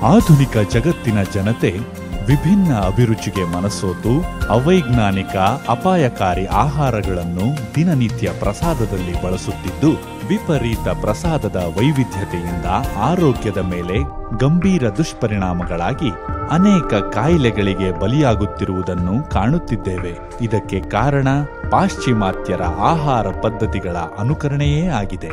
ಆಧುನಿಕ ಜಗತ್ತಿನ ಜನತೆ ವಿಭಿನ್ನ ಅಭಿರುಚಿಗೆ ಮನಸೋತು ಅವೈಜ್ಞಾನಿಕ ಅಪಾಯಕಾರಿ ಆಹಾರಗಳನ್ನು ದಿನನಿತ್ಯ ಪ್ರಸಾದದಲ್ಲಿ ಬಳಸುತ್ತಿದ್ದು, ವಿಪರೀತ ಪ್ರಸಾದದ ವೈವಿಧ್ಯತೆಯಿಂದ ಆರೋಗ್ಯದ ಮೇಲೆ ಗಂಭೀರ ದುಷ್ಪರಿಣಾಮಗಳಾಗಿ ಅನೇಕ ಕಾಯಿಲೆಗಳಿಗೆ ಬಲಿಯಾಗುತ್ತಿರುವುದನ್ನು ಕಾಣುತ್ತಿದ್ದೇವೆ. ಇದಕ್ಕೆ ಕಾರಣ ಪಾಶ್ಚಿಮಾತ್ಯರ ಆಹಾರ ಪದ್ಧತಿಗಳ ಅನುಕರಣೆಯೇ ಆಗಿದೆ.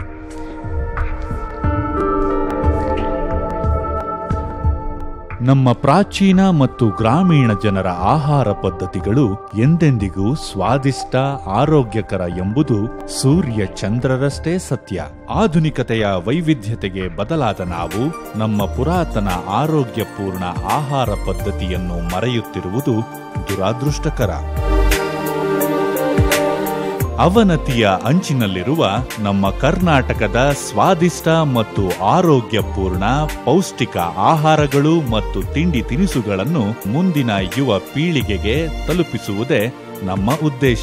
ನಮ್ಮ ಪ್ರಾಚೀನ ಮತ್ತು ಗ್ರಾಮೀಣ ಜನರ ಆಹಾರ ಪದ್ಧತಿಗಳು ಎಂದೆಂದಿಗೂ ಸ್ವಾದಿಷ್ಟ, ಆರೋಗ್ಯಕರ ಎಂಬುದು ಸೂರ್ಯ ಚಂದ್ರರಷ್ಟೇ ಸತ್ಯ. ಆಧುನಿಕತೆಯ ವೈವಿಧ್ಯತೆಗೆ ಬದಲಾದ ನಾವು ನಮ್ಮ ಪುರಾತನ ಆರೋಗ್ಯಪೂರ್ಣ ಆಹಾರ ಪದ್ಧತಿಯನ್ನು ಮರೆಯುತ್ತಿರುವುದು ದುರಾದೃಷ್ಟಕರ. ಅವನತಿಯ ಅಂಚಿನಲ್ಲಿರುವ ನಮ್ಮ ಕರ್ನಾಟಕದ ಸ್ವಾದಿಷ್ಟ ಮತ್ತು ಆರೋಗ್ಯಪೂರ್ಣ ಪೌಷ್ಟಿಕ ಆಹಾರಗಳು ಮತ್ತು ತಿಂಡಿ ತಿನಿಸುಗಳನ್ನು ಮುಂದಿನ ಯುವ ಪೀಳಿಗೆಗೆ ತಲುಪಿಸುವುದೇ ನಮ್ಮ ಉದ್ದೇಶ.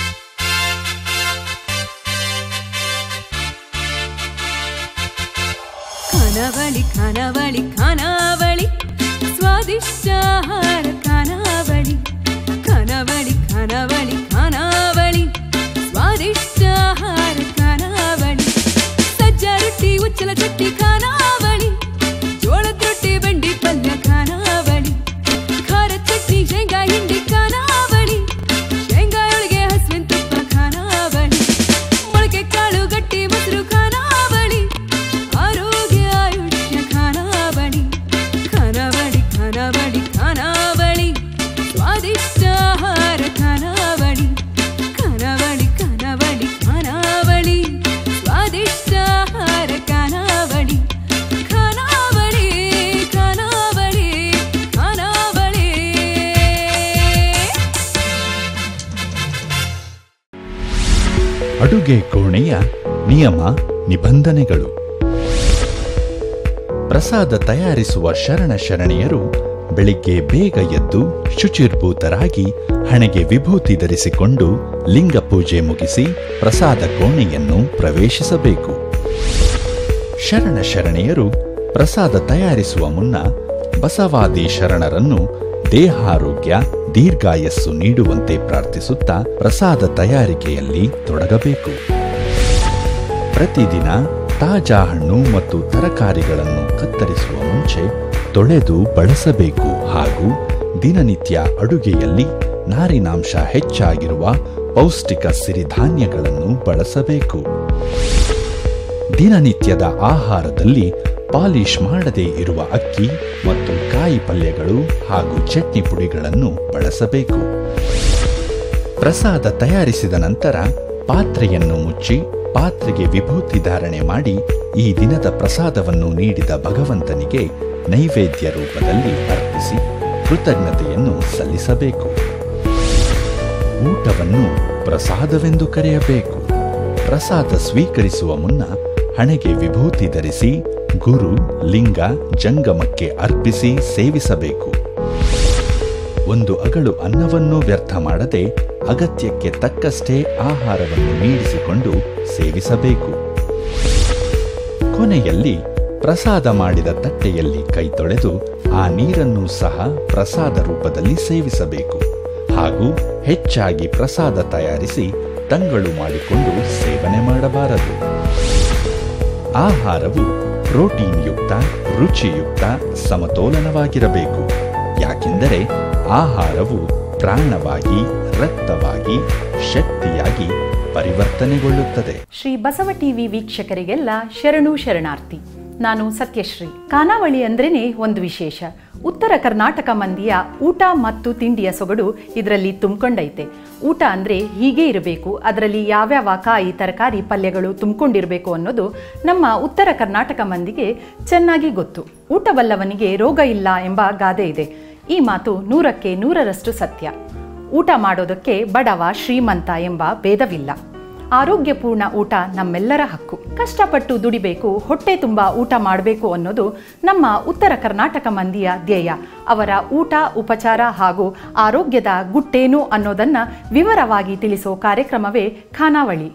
ಖಾನಾವಳಿ ಖಾನಾವಳಿ ಖಾನಾವಳಿ ಸ್ವಾದಿಷ್ಟ ಆಹಾರ ಖಾನಾವಳಿ ಖಾನಾವಳಿ ಖಾನಾವಳಿ ಖಾನಾವಳಿ ಸ್ವಾದಿಷ್ಟ ಆಹಾರ ಖಾನಾವಳಿ. ಸಜ್ಜ ರೊಟ್ಟಿ ಉಚ್ಚಲ ಚಟ್ನಿ ಖಾನಾವಳಿ, ಜೋಳದ ರೊಟ್ಟಿ ಬೆಂಡಿ ಪಲ್ಯ ಖಾನಾವಳಿ, ಖಾರ ಚಟ್ನಿ ಶೇಂಗಾ ಹಿಂಡಿ ಖಾನಾವಳಿ, ಶೇಂಗಾ ಒಳಗೆ ಹಸುವಿನ ತುಪ್ಪ ಖಾನಾವಳಿ, ಮೊಳಕೆ ಕಾಳು ಗಟ್ಟಿ ಮೊಸರು ಖಾನಾವಳಿ, ಆರೋಗ್ಯ ಆಯುಷ್ಯ ಖಾನಾವಳಿ ಖಾನಾವಳಿ ಖಾನಾವಳಿ ಖಾನಾವಳಿ ಸ್ವಾದಿಷ್ಟ ಆಹಾರ ಖಾನಾವಳಿ ಖಾನಾವಳಿ ಖಾನಾವಳಿ ಖಾನಾವಳಿ ಸ್ವಾದಿಷ್ಟ ಆಹಾರ ಖಾನಾವಳಿ ಖಾನಾವಳಿ ಖಾನಾವಳಿ ಖಾನಾವಳಿ. ಅಡುಗೆ ಕೋಣೆಯ ನಿಯಮ ನಿಬಂಧನೆಗಳು. ಪ್ರಸಾದ ತಯಾರಿಸುವ ಶರಣೆಯರು ಬೆಳಿಗ್ಗೆ ಬೇಗ ಎದ್ದು ಶುಚಿರ್ಭೂತರಾಗಿ ಹಣೆಗೆ ವಿಭೂತಿ ಧರಿಸಿಕೊಂಡು ಲಿಂಗ ಪೂಜೆ ಮುಗಿಸಿ ಪ್ರಸಾದ ಕೋಣೆಯನ್ನು ಪ್ರವೇಶಿಸಬೇಕು. ಶರಣೆಯರು ಪ್ರಸಾದ ತಯಾರಿಸುವ ಮುನ್ನ ಬಸವಾದಿ ಶರಣರನ್ನು ದೇಹಾರೋಗ್ಯ ದೀರ್ಘಾಯಸ್ಸು ನೀಡುವಂತೆ ಪ್ರಾರ್ಥಿಸುತ್ತಾ ಪ್ರಸಾದ ತಯಾರಿಕೆಯಲ್ಲಿ ತೊಡಗಬೇಕು. ಪ್ರತಿದಿನ ತಾಜಾ ಹಣ್ಣು ಮತ್ತು ತರಕಾರಿಗಳನ್ನು ಕತ್ತರಿಸುವ ಮುಂಚೆ ತೊಳೆದು ಬಳಸಬೇಕು ಹಾಗೂ ದಿನನಿತ್ಯ ಅಡುಗೆಯಲ್ಲಿ ನಾರಿನಾಂಶ ಹೆಚ್ಚಾಗಿರುವ ಪೌಷ್ಟಿಕ ಸಿರಿಧಾನ್ಯಗಳನ್ನು ಬಳಸಬೇಕು. ದಿನನಿತ್ಯದ ಆಹಾರದಲ್ಲಿ ಪಾಲಿಶ್ ಮಾಡದೇ ಇರುವ ಅಕ್ಕಿ ಮತ್ತು ಕಾಯಿ ಪಲ್ಯಗಳು ಹಾಗೂ ಚಟ್ನಿ ಪುಡಿಗಳನ್ನು ಬಳಸಬೇಕು. ಪ್ರಸಾದ ತಯಾರಿಸಿದ ನಂತರ ಪಾತ್ರೆಯನ್ನು ಮುಚ್ಚಿ ಪಾತ್ರೆಗೆ ವಿಭೂತಿ ಧಾರಣೆ ಮಾಡಿ ಈ ದಿನದ ಪ್ರಸಾದವನ್ನು ನೀಡಿದ ಭಗವಂತನಿಗೆ ನೈವೇದ್ಯ ರೂಪದಲ್ಲಿ ಅರ್ಪಿಸಿ ಕೃತಜ್ಞತೆಯನ್ನು ಸಲ್ಲಿಸಬೇಕು. ಊಟವನ್ನು ಪ್ರಸಾದವೆಂದು ಕರೆಯಬೇಕು. ಪ್ರಸಾದ ಸ್ವೀಕರಿಸುವ ಮುನ್ನ ಹಣೆಗೆ ವಿಭೂತಿ ಧರಿಸಿ ಗುರು, ಲಿಂಗ, ಜಂಗಮಕ್ಕೆ ಅರ್ಪಿಸಿ ಸೇವಿಸಬೇಕು. ಒಂದು ಅಗಳು ಅನ್ನವನ್ನು ವ್ಯರ್ಥ ಮಾಡದೆ ಅಗತ್ಯಕ್ಕೆ ತಕ್ಕಷ್ಟೇ ಆಹಾರವನ್ನು ನೀಡಿಸಿಕೊಂಡು ಸೇವಿಸಬೇಕು. ಕೊನೆಯಲ್ಲಿ ಪ್ರಸಾದ ಮಾಡಿದ ತಟ್ಟೆಯಲ್ಲಿ ಕೈ ತೊಳೆದು ಆ ನೀರನ್ನು ಸಹ ಪ್ರಸಾದ ರೂಪದಲ್ಲಿ ಸೇವಿಸಬೇಕು ಹಾಗೂ ಹೆಚ್ಚಾಗಿ ಪ್ರಸಾದ ತಯಾರಿಸಿ ತಂಗಳು ಮಾಡಿಕೊಂಡು ಸೇವನೆ ಮಾಡಬಾರದು. ಆಹಾರವು ಪ್ರೋಟೀನ್ ಯುಕ್ತ, ರುಚಿಯುಕ್ತ, ಸಮತೋಲನವಾಗಿರಬೇಕು. ಯಾಕೆಂದರೆ ಆಹಾರವು ಪ್ರಾಣವಾಗಿ, ರಕ್ತವಾಗಿ, ಶಕ್ತಿಯಾಗಿ ಪರಿವರ್ತನೆಗೊಳ್ಳುತ್ತದೆ. ಶ್ರೀ ಬಸವ ಟಿವಿ ವೀಕ್ಷಕರಿಗೆಲ್ಲ ಶರಣು ಶರಣಾರ್ಥಿ. ನಾನು ಸತ್ಯಶ್ರೀ. ಖಾನಾವಳಿ ಅಂದ್ರೇನೆ ಒಂದು ವಿಶೇಷ. ಉತ್ತರ ಕರ್ನಾಟಕ ಮಂದಿಯ ಊಟ ಮತ್ತು ತಿಂಡಿಯ ಸೊಗಡು ಇದರಲ್ಲಿ ತುಂಬಿಕೊಂಡೈತೆ. ಊಟ ಅಂದರೆ ಹೀಗೆ ಇರಬೇಕು, ಅದರಲ್ಲಿ ಯಾವ್ಯಾವ ಕಾಯಿ ತರಕಾರಿ ಪಲ್ಯಗಳು ತುಂಬಿಕೊಂಡಿರಬೇಕು ಅನ್ನೋದು ನಮ್ಮ ಉತ್ತರ ಕರ್ನಾಟಕ ಮಂದಿಗೆ ಚೆನ್ನಾಗಿ ಗೊತ್ತು. ಊಟವಲ್ಲವನಿಗೆ ರೋಗ ಇಲ್ಲ ಎಂಬ ಗಾದೆ ಇದೆ. ಈ ಮಾತು 100ಕ್ಕೆ 100ರಷ್ಟು ಸತ್ಯ. ಊಟ ಮಾಡೋದಕ್ಕೆ ಬಡವ ಶ್ರೀಮಂತ ಎಂಬ ಭೇದವಿಲ್ಲ. ಆರೋಗ್ಯಪೂರ್ಣ ಊಟ ನಮ್ಮೆಲ್ಲರ ಹಕ್ಕು. ಕಷ್ಟಪಟ್ಟು ದುಡಿಬೇಕು, ಹೊಟ್ಟೆ ತುಂಬ ಊಟ ಮಾಡಬೇಕು ಅನ್ನೋದು ನಮ್ಮ ಉತ್ತರ ಕರ್ನಾಟಕ ಮಂದಿಯ ಧ್ಯೇಯ. ಅವರ ಊಟ, ಉಪಚಾರ ಹಾಗೂ ಆರೋಗ್ಯದ ಗುಟ್ಟೇನು ಅನ್ನೋದನ್ನು ವಿವರವಾಗಿ ತಿಳಿಸೋ ಕಾರ್ಯಕ್ರಮವೇ ಖಾನಾವಳಿ.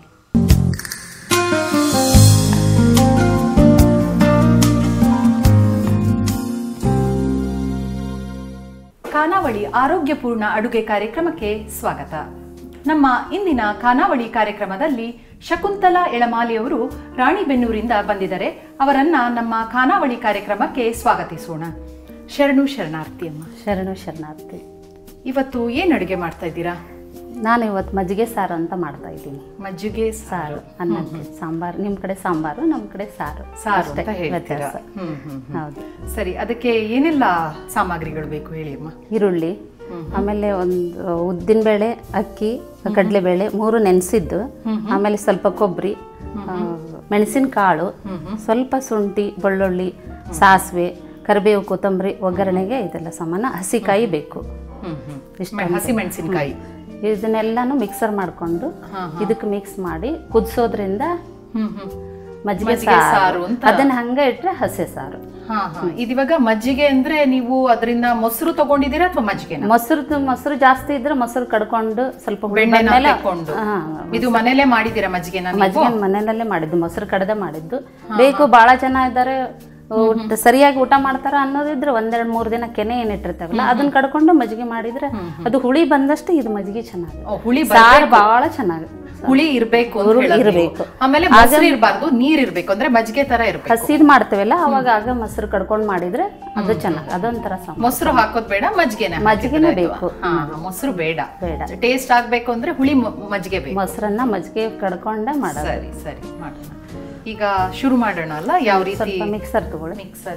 ಖಾನಾವಳಿ ಆರೋಗ್ಯಪೂರ್ಣ ಅಡುಗೆ ಕಾರ್ಯಕ್ರಮಕ್ಕೆ ಸ್ವಾಗತ. ನಮ್ಮ ಇಂದಿನ ಖಾನಾವಳಿ ಕಾರ್ಯಕ್ರಮದಲ್ಲಿ ಶಕುಂತಲಾ ಎಳಮಾಲಿಯವರು ರಾಣಿಬೆನ್ನೂರಿಂದ ಬಂದಿದ್ದಾರೆ. ಅವರನ್ನ ನಮ್ಮ ಖಾನಾವಳಿ ಕಾರ್ಯಕ್ರಮಕ್ಕೆ ಸ್ವಾಗತಿಸೋಣ. ಶರಣು ಶರಣಾರ್ಥಿ ಅಮ್ಮ. ಶರಣು ಶರಣಾರ್ಥಿ. ಇವತ್ತು ಏನು ಅಡುಗೆ ಮಾಡ್ತಾ ಇದ್ದೀರಾ? ನಾನು ಇವತ್ತು ಮಜ್ಜಿಗೆ ಸಾರು ಅಂತ ಮಾಡ್ತಾ ಇದ್ದೀನಿ. ಮಜ್ಜಿಗೆ ಸಾರು, ಅನ್ನಕ್ಕೆ ಸಾಂಬಾರು. ನಿಮ್ಮ ಕಡೆ ಸಾಂಬಾರು, ನಮ್ಮ ಕಡೆ ಸಾರು ಅಂತ ಹೇಳ್ತೀರಾ? ಹೌದು. ಸರಿ, ಅದಕ್ಕೆ ಏನೆಲ್ಲ ಸಾಮಗ್ರಿಗಳು ಬೇಕು ಹೇಳಿ ಅಮ್ಮ. ಈರುಳ್ಳಿ, ಆಮೇಲೆ ಒಂದು ಉದ್ದಿನಬೇಳೆ, ಅಕ್ಕಿ, ಕಡಲೆಬೇಳೆ 3 ನೆನೆಸಿದ್ದು, ಆಮೇಲೆ ಸ್ವಲ್ಪ ಕೊಬ್ಬರಿ, ಮೆಣಸಿನಕಾಳು, ಸ್ವಲ್ಪ ಶುಂಠಿ, ಬೆಳ್ಳುಳ್ಳಿ, ಸಾಸಿವೆ, ಕರಿಬೇವು, ಕೊತ್ತಂಬರಿ, ಒಗ್ಗರಣೆಗೆ ಇದೆಲ್ಲ ಸಾಮಾನು. ಹಸಿಕಾಯಿ ಬೇಕು, ಹಸಿ ಮೆಣಸಿನಕಾಯಿ. ಇದನ್ನೆಲ್ಲಾನು ಮಿಕ್ಸರ್ ಮಾಡಿಕೊಂಡು ಇದಕ್ಕೆ ಮಿಕ್ಸ್ ಮಾಡಿ ಕುದಿಸೋದ್ರಿಂದ ಮಜ್ಜಿಗೆ ಸಾರು ಅಂತ. ಅದನ್ನ ಹಂಗೆ ಇಟ್ರೆ ಹಸಿ ಸಾರು. ಇದಿವಾಗ ಮಜ್ಜಿಗೆ ಅಂದ್ರೆ ನೀವು ಅದರಿಂದ ಮೊಸರು ತಗೊಂಡಿದ್ದೀರಾ ಅಥವಾ ಮಜ್ಜಿಗೆ? ಮೊಸರು ಜಾಸ್ತಿ ಇದ್ರೆ ಮೊಸರು ಕಡ್ಕೊಂಡು ಸ್ವಲ್ಪ ಇದು ಮನೇಲೆ ಮಾಡಿದ್ದೀರಾ ಮಜ್ಜಿಗೆ? ಮಜ್ಜಿಗೆ ಮನೆಯಲ್ಲೇ ಮಾಡಿದ್ದು, ಮೊಸರು ಕಡದೆ ಮಾಡಿದ್ದು. ಬೇಕು ಬಹಳ ಜನ ಇದ್ದಾರೆ, ಸರಿಯಾಗಿ ಊಟ ಮಾಡ್ತಾರ ಅನ್ನೋದಿದ್ರೆ 1-2-3 ದಿನ ಕೆನೆ ಏನಿಟ್ಟಿರ್ತಾವಲ್ಲ ಅದನ್ನ ಕಡ್ಕೊಂಡು ಮಜ್ಜಿಗೆ ಮಾಡಿದ್ರೆ ಅದು ಹುಳಿ ಬಂದಷ್ಟು ಇದು ಮಜ್ಜಿಗೆ ಚೆನ್ನಾಗಿ, ಹುಳಿ ಸಾರು ಬಹಳ ಚೆನ್ನಾಗಿ. ಹುಳಿ ಇರ್ಬೇಕು, ಆಮೇಲೆ ಮೊಸರು ಇರಬಾರ್ದು, ನೀರ್ ಇರ್ಬೇಕು, ಅಂದ್ರೆ ಮಜ್ಜಿಗೆ ತರ ಇರ್ಬೇಕು. ಹಸಿದ್ ಮಾಡ್ತೇವಲ್ಲ ಅವಾಗ ಆಗ ಮೊಸರು ಕಡ್ಕೊಂಡ್ ಮಾಡಿದ್ರೆ ಅದು ಚೆನ್ನಾಗಿ, ಅದೊಂಥರ ಮೊಸರು ಹಾಕೋದ್ ಬೇಡ, ಮಜ್ಜಿಗೆನೆ ಬೇಕು. ಮೊಸರು ಬೇಡ, ಟೇಸ್ಟ್ ಆಗ್ಬೇಕು ಅಂದ್ರೆ ಹುಳಿ ಮಜ್ಜಿಗೆ ಬೇಕು. ಮೊಸರನ್ನ ಮಜ್ಜಿಗೆ ಕಡ್ಕೊಂಡೆ ಮಾಡೋದು. ಸರಿ ಸರಿ, ಮಾಡೋಣ. ಈಗ ಶುರು ಮಾಡೋಣ ಅಲ್ಲ? ಯಾವ ರೀತಿ? ಮಿಕ್ಸರ್ ತಗೊಳ್ಳಿ. ಮಿಕ್ಸರ್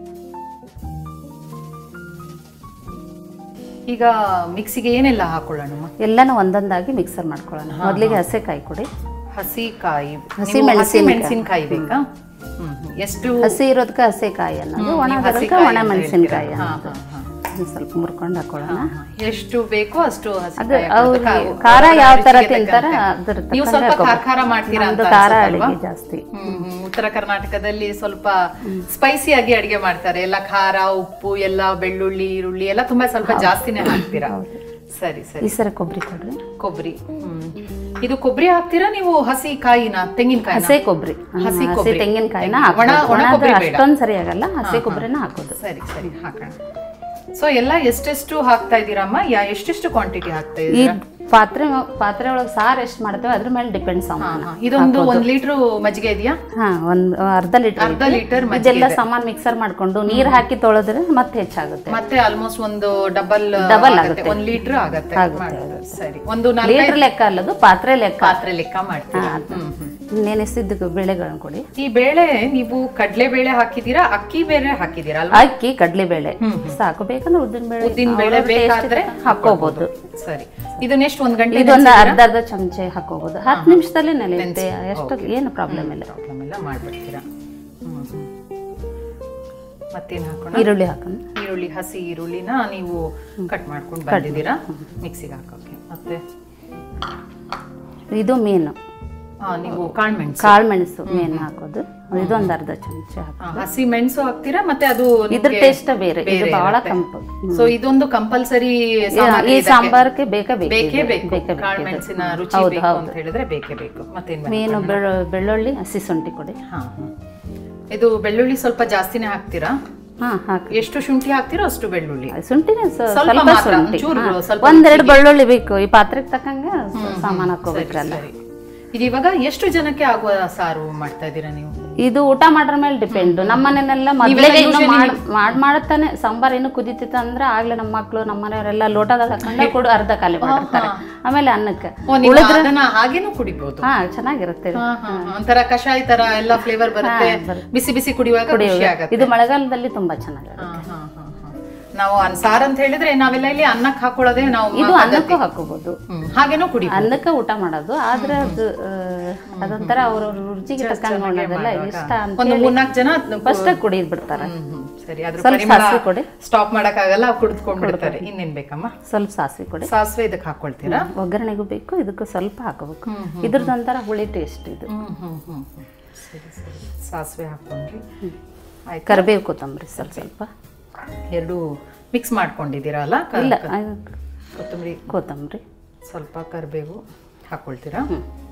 ಈಗ ಮಿಕ್ಸಿಗೆ ಏನೆಲ್ಲ ಹಾಕೊಳ್ಳೋಣ? ಎಲ್ಲಾನು ಒಂದೊಂದಾಗಿ ಮಿಕ್ಸರ್ ಮಾಡ್ಕೊಳ್ಳೋಣ. ಮೊದಲಿಗೆ ಹಸಿಕಾಯಿ ಕೊಡಿ. ಹಸಿ ಮೆಣಸಿನಕಾಯಿ ಬೇಕಾ? ಎಷ್ಟು? ಹಸಿ ಇರೋದಕ್ಕೆ ಹಸಿಕಾಯಿ ಅನ್ನೋದು, ಒಣ ಮೆಣಸಿನಕಾಯಿ ಅನ್ನೋದು. ಸ್ವಲ್ಪ ಮುರ್ಕೊಂಡು ಹಾಕೊಳ್ಳೋಣ. ಎಷ್ಟು ಬೇಕೋ ಅಷ್ಟು. ಖಾರ ಯಾವ ತರ ತಿಂತಾರ ನೀವು ಸ್ವಲ್ಪ ಖಾರ ಮಾಡ್ತೀರಾ ಅಂತ? ಖಾರ ಅಡಿಗೆ ಜಾಸ್ತಿ. ಉತ್ತರ ಕರ್ನಾಟಕದಲ್ಲಿ ಸ್ವಲ್ಪ ಸ್ಪೈಸಿ ಆಗಿ ಅಡಿಗೆ ಮಾಡ್ತಾರೆ. ಎಲ್ಲ ಖಾರ, ಉಪ್ಪು ಎಲ್ಲ, ಬೆಳ್ಳುಳ್ಳಿ, ಈರುಳ್ಳಿ ಎಲ್ಲ ತುಂಬಾ ಸ್ವಲ್ಪ ಜಾಸ್ತಿನೇ ಹಾಕ್ತೀರಾ? ಸರಿ ಸರಿ. ಈ ಸರಿ ಕೊಬ್ಬರಿ ಕೊಡ್ರಿ. ಕೊಬ್ಬರಿ, ಇದು ಕೊಬ್ಬರಿ ಹಾಕ್ತೀರಾ ನೀವು? ಹಸಿ ಕಾಯಿನ, ತೆಂಗಿನಕಾಯಿ? ಹಸಿ ಕೊಬ್ಬರಿ, ಹಸಿ ತೆಂಗಿನಕಾಯಿನ ಅಷ್ಟೊಂದು ಸರಿ ಆಗಲ್ಲ, ಹಸಿ ಕೊಬ್ಬರಿನ ಹಾಕೋದು. ಸರಿ ಸರಿ, ಹಾಕೋಣ. ಸೊ ಎಲ್ಲ ಎಷ್ಟೆಷ್ಟು ಹಾಕ್ತಾ ಇದ್ದೀರಮ್ಮ? ಎಷ್ಟೆಷ್ಟು ಕ್ವಾಂಟಿಟಿ ಹಾಕ್ತಾ ಇದ್ದೀರಾ? ಪಾತ್ರೆ ಒಳಗೆ ಸಾರು ಎಷ್ಟು ಮಾಡ್ತೇವೆ ಅದ್ರ ಮೇಲೆ ಡಿಪೆಂಡ್ ಸಾಮಾನು. ಇದೊಂದು 1 ಲೀಟರ್ ಮಜ್ಜಿಗೆ ಇದೆಯಾ? ಒಂದು ಅರ್ಧ ಲೀಟರ್ ಇದೆಲ್ಲ ಸಾಮಾನು ಮಿಕ್ಸರ್ ಮಾಡ್ಕೊಂಡು ನೀರ್ ಹಾಕಿ ತೊಳೆದ್ರೆ ಮತ್ತೆ ಹೆಚ್ಚಾಗುತ್ತೆ. ಮತ್ತೆ ಆಲ್ಮೋಸ್ಟ್ ಒಂದು ಡಬಲ್ ಆಗುತ್ತೆ, 1 ಲೀಟರ್ ಆಗುತ್ತೆ. ಸರಿ, ಒಂದು ಲೀಟರ್ ಲೆಕ್ಕ ಅಲ್ಲದು, ಪಾತ್ರೆ ಲೆಕ್ಕ ಮಾಡ್ತೀರಾ? ನೆನೆಸಿದ ಬೇಳೆಗಳನ್ನ ಕೊಡಿ. ಈ ಬೇಳೆ ನೀವು ಕಡಲೆ ಬೇಳೆ ಹಾಕಿದೀರಾ, ಅಕ್ಕಿ ಬೇಳೆ ಹಾಕಿದೀರಾ? ಅಕ್ಕಿ ಕಡಲೆ ಬೇಳೆ ಸಾಕು, ಬೇಕಂದ್ರೆ ಉದ್ದಿನ ಬೇಳೆ ಬೇಕಾದ್ರೆ ಹಾಕೋಬಹುದು. ಸರಿ, ಇದನ್ನೆಷ್ಟು 1 ಗಂಟೆ? ಇದೊಂದು ಅರ್ಧ ಚಮಚೆ ಹಾಕೋಬಹುದು. 10 ನಿಮಿಷದಲ್ಲಿ ನೆನೆಯುತ್ತೆ, ಎಷ್ಟು ಏನು ಪ್ರಾಬ್ಲಮ್ ಇಲ್ಲ. ಮಾಡ್ಬಿಡ್ತೀರಾ? ಮತ್ತೇನು ಹಾಕೋಣ? ಈರುಳ್ಳಿ ಹಾಕೋಣ. ಈರುಳ್ಳಿ, ಹಸಿ ಈರುಳ್ಳಿನ ನೀವು ಕಟ್ ಮಾಡ್ಕೊಂಡು ಬಂದಿದ್ದೀರಾ ಮಿಕ್ಸಿಗೆ ಹಾಕೋಕೆ. ಮತ್ತೆ ಇದು ಮೀನು, ನೀವು ಕಾಳುಮೆಣಸು ಮೇನ್ ಹಾಕೋದು. ಇದೊಂದು ಅರ್ಧ ಚಮಚ ಹಸಿ ಮೆಣಸು ಹಾಕ್ತೀರಾ? ಮತ್ತೆ ಅದು ಇದ್ರ ಟೇಸ್ಟ್ ಬೇರೆ, ಇದು ಬಹಳ ಕಂಪು. ಸೊ ಇದೊಂದು ಕಂಪಲ್ಸರಿ ಈ ಸಾಂಬಾರಕ್ಕೆ ಬೇಕೇ ಬೇಕು. ಕಾಳುಮೆಣಸಿನ ರುಚಿ ಬೇಕು ಅಂತ ಹೇಳಿದ್ರೆ ಬೇಕೇ ಬೇಕು. ಮತ್ತೆ ಮೀನು, ಬೆಳ್ಳುಳ್ಳಿ, ಹಸಿ ಶುಂಠಿ ಕೊಡಿ. ಇದು ಬೆಳ್ಳುಳ್ಳಿ ಸ್ವಲ್ಪ ಜಾಸ್ತಿನೇ ಹಾಕ್ತೀರಾ? ಎಷ್ಟು ಶುಂಠಿ ಹಾಕ್ತಿರೋ ಅಷ್ಟು ಬೆಳ್ಳುಳ್ಳಿ. ಶುಂಠಿನೇ ಸ್ವಲ್ಪ ಶುಂಠಿ, 1-2 ಬೆಳ್ಳುಳ್ಳಿ ಬೇಕು. ಈ ಪಾತ್ರೆಗೆ ತಕ್ಕಂಗೆ ಸಾಮಾನು ಹಾಕೋಬೇಕಲ್ಲ. ಇದು ಇವಾಗ ಎಷ್ಟು ಜನಕ್ಕೆ ಆಗುವ ಸಾರು ಮಾಡ್ತಾ ಇದ್ದೀರಾ ನೀವು? ಇದು ಊಟ ಮಾಡ್ರ ಮೇಲೆ ಡಿಪೆಂಡ್. ನಮ್ಮ ಮನೆಯಲ್ಲೆಲ್ಲ ಮೊದಲಿಗೆ ಮಾಡ್ತಾನೆ ಸಾಂಬಾರ್ ಏನು ಕುದಿತಿತ್ತ ಅಂದ್ರೆ ಆಗ್ಲೇ ನಮ್ಮ ಮಕ್ಳು, ನಮ್ಮ ಮನೆಯವರೆಲ್ಲ ಲೋಟದಾಗ ಹಾಕೊಂಡೆ ಕೊಡು ಅರ್ಧ ಖಾಲಿ ಮಾಡಿರ್ತಾರೆ. ಆಮೇಲೆ ಅನ್ನಕ್ಕೆ ಹಾಗೇನು ಕುಡಿಬಹುದು. ಚೆನ್ನಾಗಿರುತ್ತೆ, ಒಂಥರ ಕಷಾಯ ತರ ಎಲ್ಲ ಫ್ಲೇವರ್ ಬರುತ್ತೆ. ಬಿಸಿ ಬಿಸಿ ಕುಡಿಯುವಾಗ ಇದು ಮಳೆಗಾಲದಲ್ಲಿ ತುಂಬಾ ಚೆನ್ನಾಗಿರುತ್ತೆ. ನಾವು ಸಾರ್ ಅಂತ ಹೇಳಿದ್ರೆ ನಾವೆಲ್ಲ ಇಲ್ಲಿ ಅನ್ನಕ್ಕೆ ಹಾಕೊಳ್ಳೋದೇ. ನಾವು ಇದು ಅನ್ನಕ್ಕೂ ಹಾಕೋಬಹುದು, ಹಾಗೇನೋ ಕುಡಿ ಅನ್ನಕ್ಕೆ ಊಟ ಮಾಡೋದು. ಆದ್ರೆ ಅದು ಅದೊಂಥರ ಅವ್ರ ರುಚಿಗೆ ತಕ್ಕಂಗೆ ಮಾಡೋದೆಲ್ಲ ಇಷ್ಟ ಅಂತ 3-4 ಜನ ಫಸ್ಟ್ ಕುಡಿದ್ ಬಿಡ್ತಾರೆ. ಸರಿ, ಅದ್ರ ಕೊಡಿ, ಸ್ಟಾಪ್ ಮಾಡಕ್ಕಾಗಲ್ಲ, ಕುಡಿದ್ಕೊಂಡು ಬಿಡ್ತಾರೆ. ಇನ್ನೇನ್ ಬೇಕಮ್ಮ? ಸ್ವಲ್ಪ ಸಾಸಿವೆ ಕೊಡಿ. ಸಾಸಿವೆ ಇದಕ್ಕೆ ಹಾಕೊಳ್ತೀರಾ? ಒಗ್ಗರಣೆಗೂ ಬೇಕು, ಇದಕ್ಕೂ ಸ್ವಲ್ಪ ಹಾಕೋಬೇಕು. ಇದ್ರದೊಂಥರ ಹುಳಿ ಟೇಸ್ಟ್ ಇದು. ಸರಿ ಸರಿ, ಸಾಸಿವೆ ಹಾಕೊಂಡ್ರಿ. ಕರಿಬೇವು, ಕೊತ್ತಂಬರಿ ಸ್ವಲ್ಪ ಎರಡು ಮಿಕ್ಸ್ ಮಾಡ್ಕೊಂಡಿದ್ದೀರಾ ಅಲ್ಲ? ಇಲ್ಲ, ಕೊತ್ತಂಬರಿ ಸ್ವಲ್ಪ, ಕರಿಬೇವು ಹಾಕೊಳ್ತೀರಾ?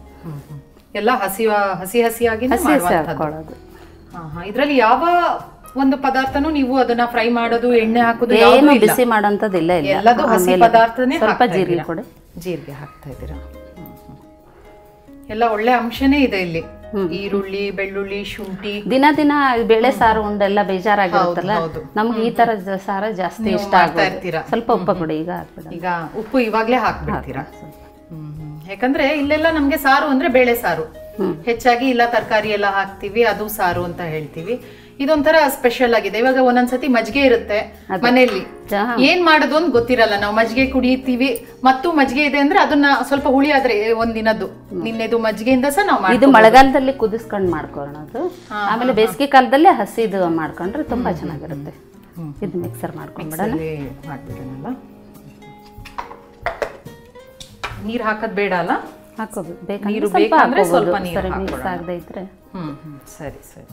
ಎಲ್ಲ ಹಸಿಯಾಗಿ ಹಾಕೊಳ್ಳೋದು. ಇದರಲ್ಲಿ ಯಾವ ಒಂದು ಪದಾರ್ಥನೂ ನೀವು ಅದನ್ನ ಫ್ರೈ ಮಾಡೋದು ಎಣ್ಣೆ ಹಾಕೋದು ಏನು ಬಿಸಿ ಮಾಡೋಂಥದ್ದಿಲ್ಲ ಇಲ್ಲ, ಎಲ್ಲದೂ ಹಸಿ ಪದಾರ್ಥನೇ ಸ್ವಲ್ಪ ಜೀರಿಗೆ ಕೊಡಿ, ಜೀರಿಗೆ ಹಾಕ್ತಾ ಇದ್ದೀರಾ. ಎಲ್ಲ ಒಳ್ಳೆ ಅಂಶನೇ ಇದೆ ಇಲ್ಲಿ, ಈರುಳ್ಳಿ, ಬೆಳ್ಳುಳ್ಳಿ, ಶುಂಠಿ. ದಿನ ದಿನ ಬೇಳೆ ಸಾರು ಉಂಡೆಲ್ಲ ಬೇಜಾರಾಗಿರುತ್ತಲ್ಲ, ನಮ್ಗೆ ಈ ತರ ಸಾರ ಜಾಸ್ತಿ ಇಷ್ಟ ಆಗ್ತೀರಾ. ಸ್ವಲ್ಪ ಉಪ್ಪು ಕೊಡಿ, ಈಗ ಉಪ್ಪು ಇವಾಗ್ಲೇ ಹಾಕ್ಬಿಡ್ತೀರಾ. ಯಾಕಂದ್ರೆ ಇಲ್ಲೆಲ್ಲ ನಮ್ಗೆ ಸಾರು ಅಂದ್ರೆ ಬೇಳೆ ಸಾರು ಹೆಚ್ಚಾಗಿ, ಇಲ್ಲ ತರಕಾರಿ ಎಲ್ಲ ಹಾಕ್ತಿವಿ, ಅದು ಸಾರು ಅಂತ ಹೇಳ್ತೀವಿ. ಇದೊಂಥರ ಸ್ಪೆಷಲ್ ಆಗಿದೆ. ಇವಾಗ ಒಂದೊಂದ್ಸತಿ ಮಜ್ಜಿಗೆ ಇರುತ್ತೆ ಮನೆಯಲ್ಲಿ, ಏನ್ ಮಾಡೋದು ಅಂತ ಗೊತ್ತಿರಲ್ಲ. ನಾವು ಮಜ್ಜಿಗೆ ಕುಡಿತೀವಿ, ಮತ್ತು ಮಜ್ಜಿಗೆ ಇದೆ ಅಂದ್ರೆ ಅದನ್ನ ಸ್ವಲ್ಪ ಹುಳಿ ಆದ್ರೆ ಒಂದಿನದ್ದು ನಿನ್ನೆದು ಮಜ್ಜಿಗೆಯಿಂದ ಸಹ ನಾವು ಇದು ಮಳೆಗಾಲದಲ್ಲಿ ಕುದಿಸ್ಕೊಂಡು ಮಾಡ್ಕೊಳ್ಳೋದು, ಆಮೇಲೆ ಬೇಸಿಗೆ ಕಾಲದಲ್ಲಿ ಹಸಿದು ಮಾಡ್ಕೊಂಡ್ರೆ ತುಂಬಾ ಚೆನ್ನಾಗಿರುತ್ತೆ. ಇದು ಮಿಕ್ಸರ್ ಮಾಡ್ಕೊಂಡ್ಬಿಡೋಣ. ನೀರ್ ಹಾಕೋದ್ ಬೇಡ ಅಲ್ಲ, ಹಾಕೋಬೇಕು, ನೀರು ಬೇಕಂದ್ರೆ ಸ್ವಲ್ಪ ನೀರು ಮಿಕ್ಸ್ ಆಗದೆ ಇದ್ರೆ. ಸರಿ ಸರಿ.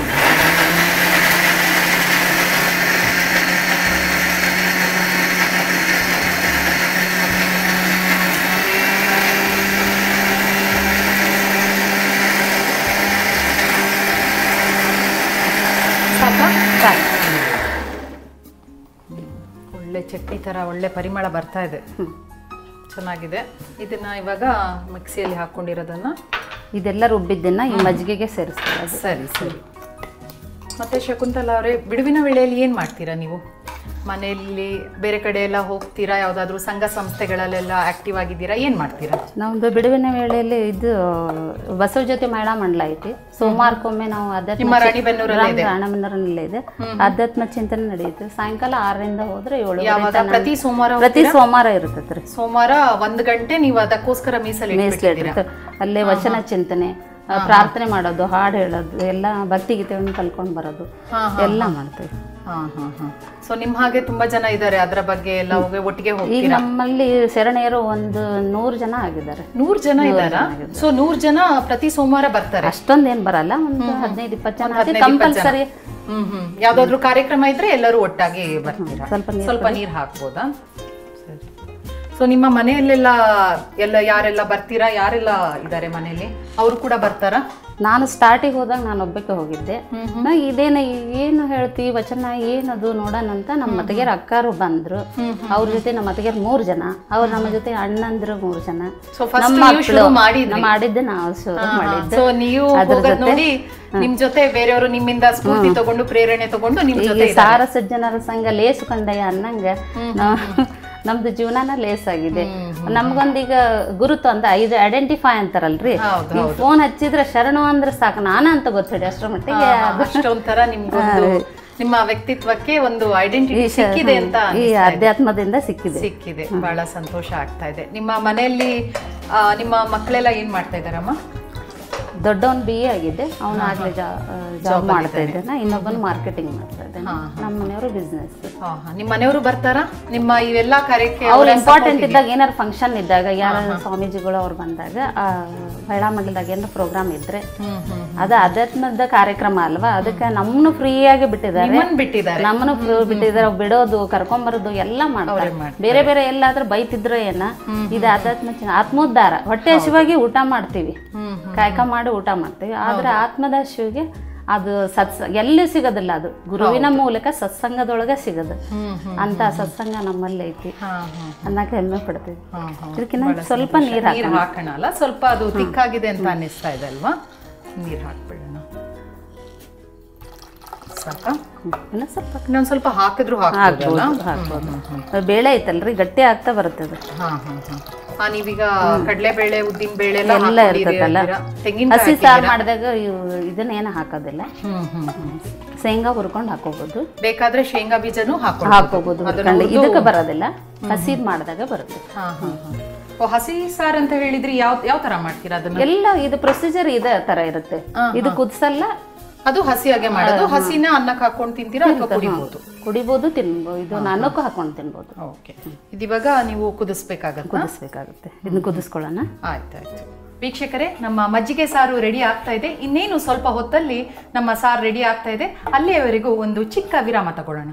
ಒಳ್ಳೆ ಚಟ್ನಿ ತರ ಒಳ್ಳೆ ಪರಿಮಳ ಬರ್ತಾ ಇದೆ, ಚೆನ್ನಾಗಿದೆ. ಇದನ್ನ ಇವಾಗ ಮಿಕ್ಸಿಯಲ್ಲಿ ಹಾಕೊಂಡಿರೋದನ್ನ ಇದೆಲ್ಲ ರುಬ್ಬಿದ್ದನ್ನ ಈ ಮಜ್ಜಿಗೆಗೆ ಸೇರಿಸ್ಕೊಳ್ಳೋದು. ಸರಿ ಸರಿ. ಮತ್ತೆ ಶಕುಂತಲಾ ಅವರೇ, ಬಿಡುವಿನ ವೇಳೆಯಲ್ಲಿ ಏನ್ ಮಾಡ್ತೀರಾ ನೀವು? ಮನೆಯಲ್ಲಿ ಬೇರೆ ಕಡೆ ಎಲ್ಲ ಹೋಗ್ತೀರಾ? ಯಾವ್ದಾದ್ರು ಸಂಘ ಸಂಸ್ಥೆಗಳಲ್ಲೆಲ್ಲ ಆಕ್ಟಿವ್ ಆಗಿದ್ದೀರಾ? ಏನ್ ಮಾಡ್ತೀರಾ? ನಮ್ದು ಬಿಡುವಿನ ವೇಳೆಯಲ್ಲಿ ಇದು ಬಸವ ಜ್ಯೋತಿ ಮಹಿಳಾ ಮಂಡಲ ಐತಿ. ಸೋಮವಾರಕ್ಕೊಮ್ಮೆ ನಾವು ರಾಣಿಬೆನ್ನೂರಲ್ಲೇ ಇದೆ, ಅಧ್ಯಾತ್ಮ ಚಿಂತನೆ ನಡೆಯುತ್ತೆ. ಸಾಯಂಕಾಲ 6ರಿಂದ ಹೋದ್ರೆ 7. ಪ್ರತಿ ಸೋಮವಾರ ಇರುತ್ತೆ. ಸೋಮವಾರ 1 ಗಂಟೆ ನೀವು ಅದಕ್ಕೋಸ್ಕರ ಮೀಸಲಿಟ್ಟಿರುತ್ತೆ. ಅಲ್ಲೇ ವಚನ ಚಿಂತನೆ, ಪ್ರಾರ್ಥನೆ ಮಾಡೋದು, ಹಾಡು ಹೇಳೋದು, ಎಲ್ಲ ಭಕ್ತಿ ಗೀತೆಗಳನ್ನು ಕಲ್ಕೊಂಡು ಬರೋದು ಎಲ್ಲ ಮಾಡ್ತೇವೆ. ಸೊ ನಿಮ್ ಹಾಗೆ ತುಂಬಾ ಜನ ಇದ್ದಾರೆ, ಅದರ ಬಗ್ಗೆ ಎಲ್ಲ ಒಟ್ಟಿಗೆ ಹೋಗಿ. ಈಗ ನಮ್ಮಲ್ಲಿ ಶರಣೆಯರು 100 ಜನ ಆಗಿದ್ದಾರೆ. 100 ಜನ ಇದ್ದಾರಾ? ಸೊ 100 ಜನ ಪ್ರತಿ ಸೋಮವಾರ ಬರ್ತಾರೆ? ಅಷ್ಟೊಂದೇನ್ ಬರಲ್ಲ, ಒಂದು 15-20 ಜನ ಕಂಪಲ್ಸರಿ. ಯಾವ್ದಾದ್ರು ಕಾರ್ಯಕ್ರಮ ಇದ್ರೆ ಎಲ್ಲರೂ ಒಟ್ಟಾಗಿ ಬರ್ತೀರಾ? ಸ್ವಲ್ಪ ನೀರ್ ಹಾಕ್ಬೋದಾ? ಸೊ ನಿಮ್ಮ ಮನೆಯಲ್ಲೆಲ್ಲ ಯಾರೆಲ್ಲ ಬರ್ತೀರಾ? ಯಾರೆಲ್ಲ ಇದ್ದಾರೆ ಮನೆಯಲ್ಲಿ? ಅವರು ಕೂಡ ಬರ್ತಾರಾ? ನಾನು ಸ್ಟಾರ್ಟಿಗೆ ಹೋದಾಗ ನಾನು ಒಬ್ಬಕ್ಕೆ ಹೋಗಿದ್ದೆ. ಇದೇನ ಏನು ಹೇಳ್ತಿ ವಚನ ಏನದು ನೋಡೋಣ ಅಂತ ನಮ್ಮ ಮತಗೇರ ಅಕ್ಕಾರು ಬಂದ್ರು. ಅವ್ರ ಜೊತೆ ನಮ್ಮ ಮತಗೇರ್ 3 ಜನ, ಅವ್ರು ನಮ್ಮ ಜೊತೆ ಅಣ್ಣಂದ್ರು 3 ಜನ. ಮಾಡಿದ್ದೆ ನಾವು ಶುರು ಮಾಡಿದ್ದೆ. ನೀವು ನೋಡಿ ನಿಮ್ ಜೊತೆ ಬೇರೆಯವರು ನಿಮ್ಮಿಂದ ಸ್ಫೂರ್ತಿ ತಗೊಂಡು ಪ್ರೇರಣೆ ತಗೊಂಡು ನಿಮ್ ಜೊತೆ ಸಾರ ಸಜ್ಜನರ ಸಂಘ ಲೇಸು ಕಂಡಯ್ಯ ಅನ್ನಂಗ ನಮ್ದು ಜೀವನನ ಲೇಸ್ ಆಗಿದೆ. ನಮ್ಗೊಂದೀಗ ಗುರುತು ಅಂತ ಐಡೆಂಟಿಫೈ ಅಂತಾರಲ್ರಿ, ನೀವು ಫೋನ್ ಹಚ್ಚಿದ್ರೆ ಶರಣು ಅಂದ್ರೆ ಸಾಕು ನಾನ ಅಂತ ಗೊತ್ತಿದೆ. ಅಷ್ಟರ ಮಟ್ಟಿಗೆ ಅಷ್ಟೊಂಥರ ನಿಮ್ಮ ವ್ಯಕ್ತಿತ್ವಕ್ಕೆ ಒಂದು ಐಡೆಂಟಿಟಿ ಸಿಕ್ಕಿದೆ ಅಂತ, ಈ ಅಧ್ಯಾತ್ಮದಿಂದ ಸಿಕ್ಕಿದೆ. ಬಹಳ ಸಂತೋಷ ಆಗ್ತಾ ಇದೆ. ನಿಮ್ಮ ಮನೆಯಲ್ಲಿ ನಿಮ್ಮ ಮಕ್ಕಳೆಲ್ಲ ಏನ್ ಮಾಡ್ತಾ ಇದಾರಮ್ಮ? ದೊಡ್ಡವನ್ BA ಆಗಿದೆ, ಅವನು ಆಗ್ಲೇ ಜಾಬ್ ಮಾಡ್ತಾ ಇದ್ದಾನೆ. ಇನ್ನೊಬ್ಬನು ಮಾರ್ಕೆಟಿಂಗ್ ಮಾಡ್ತಾ ಇದ್ದಾನೆ. ನಮ್ಮ ಮನೆಯವರು ಬಿಸ್ನೆಸ್. ನಿಮ್ಮ ಮನೆಯವರು ಬರ್ತಾರಾ ನಿಮ್ಮ ಇವೆಲ್ಲ ಕಾರ್ಯಕ್ಕೆ? ಅವ್ರು ಇಂಪಾರ್ಟೆಂಟ್ ಇದ್ದಾಗ, ಏನಾರು ಫಂಕ್ಷನ್ ಇದ್ದಾಗ, ಯಾರು ಸ್ವಾಮೀಜಿಗಳು ಅವ್ರು ಬಂದಾಗ, ಮಹಿಳಾ ಮಂಡಲದಾಗ ಏನಾರು ಪ್ರೋಗ್ರಾಮ್ ಇದ್ರೆ, ಅದು ಅಧ್ಯಾತ್ಮದ ಕಾರ್ಯಕ್ರಮ ಅಲ್ವಾ, ಅದಕ್ಕೆ ನಮ್ಮನ್ನು ಫ್ರೀಯಾಗಿ ನಮ್ಮನ್ನು ಬಿಟ್ಟಿದ್ದಾರೆ. ಬಿಡೋದು, ಕರ್ಕೊಂಬರೋದು ಎಲ್ಲ ಮಾಡ್ತಾರೆ. ಬೇರೆ ಬೇರೆ ಎಲ್ಲಾದ್ರೂ ಬೈತಿದ್ರೆ ಏನ, ಇದು ಆತ್ಮೋದ್ಧಾರ. ಹೊಟ್ಟೆ ಹಸಿವಾಗಿ ಊಟ ಮಾಡ್ತೀವಿ, ಕಾಯಕ ಮಾಡಿ ಊಟ ಮಾಡ್ತೀವಿ. ಆದ್ರೆ ಆತ್ಮದ ಹಸಿವಿಗೆ ಅದು ಎಲ್ಲಿ ಸಿಗೋದಿಲ್ಲ. ಅದು ಗುರುವಿನ ಮೂಲಕ ಸತ್ಸಂಗದೊಳಗೆ ಸಿಗದು. ಅಂತ ಸತ್ಸಂಗ ನಮ್ಮಲ್ಲಿ ಐತಿ ಅನ್ನಕ್ಕೆ ಹೆಮ್ಮೆ ಪಡ್ತೀವಿ. ಇದಕ್ಕಿಂತ ಸ್ವಲ್ಪ ನೀರು ಹಾಕೋಣ ಅಲ್ಲ, ಸ್ವಲ್ಪ ಅದು ತಿಕ್ಕಾಗಿದೆ ಅಂತ ಅನ್ನಿಸ್ತಾ ಇದೆ ಅಲ್ವಾ? ನೀರು ಹಾಕ್ಬಿಡೋಣ. ಇನ್ನೊಂದ್ ಸ್ವಲ್ಪ ಹಾಕಿದ್ರು ಹಾಕ್ಬೋದು. ಬೇಳೆ ಐತಲ್ರಿ, ಗಟ್ಟಿ ಆಗ್ತಾ ಬರುತ್ತೆ ಅದು. ನೀವೀಗ ಕಡಲೆಬೇಳೆ, ಉದ್ದಿನ ಬೇಳೆ ಎಲ್ಲ ಇರ್ತದಲ್ಲ. ಹಸಿ ಸಾರು ಮಾಡಿದಾಗ ಇದನ್ನೇನು ಹಾಕೋದಿಲ್ಲ. ಶೇಂಗಾ ಹುರ್ಕೊಂಡು ಹಾಕೋಬಹುದು, ಬೇಕಾದ್ರೆ ಶೇಂಗಾ ಬೀಜನೂ ಹಾಕೋಬಹುದು. ಇದಕ್ಕೆ ಬರೋದಿಲ್ಲ, ಹಸಿದ್ ಮಾಡಿದಾಗ ಬರುತ್ತೆ. ಹಸಿ ಸಾರು ಅಂತ ಹೇಳಿದ್ರಿ, ಯಾವ ತರ ಮಾಡ್ತೀರಾ ಅದನ್ನ? ಎಲ್ಲ ಇದು ಪ್ರೊಸೀಜರ್ ಇದೇ ತರ ಇರುತ್ತೆ. ಇದು ಕುದಿಸಲ್ಲ, ಅದು ಹಸಿಯಾಗೆ ಮಾಡೋದು. ಹಸಿನ ಅನ್ನಕ್ಕೆ ಹಾಕೊಂಡು ತಿಂತೀರಾ ಅಥವಾ ಕುಡಿಬಹುದು, ತಿನ್ಬಹುದು. ಇದು ಅನ್ನಕ್ಕೂ ಹಾಕೊಂಡು ತಿನ್ಬಹುದು. ಓಕೆ, ಇದಿವಾಗ ನೀವು ಕುದಿಸ್ಬೇಕಾಗುತ್ತೆ. ಇದನ್ನ ಕುದಿಸ್ಕೊಳ್ಳೋಣ. ಆಯ್ತಾಯ್ತು ವೀಕ್ಷಕರೇ, ನಮ್ಮ ಮಜ್ಜಿಗೆ ಸಾರು ರೆಡಿ ಆಗ್ತಾ ಇದೆ. ಇನ್ನೇನು ಸ್ವಲ್ಪ ಹೊತ್ತಲ್ಲಿ ನಮ್ಮ ಸಾರು ರೆಡಿ ಆಗ್ತಾ ಇದೆ. ಅಲ್ಲಿಯವರೆಗೂ ಒಂದು ಚಿಕ್ಕ ವಿರಾಮ ತಗೊಳ್ಳೋಣ.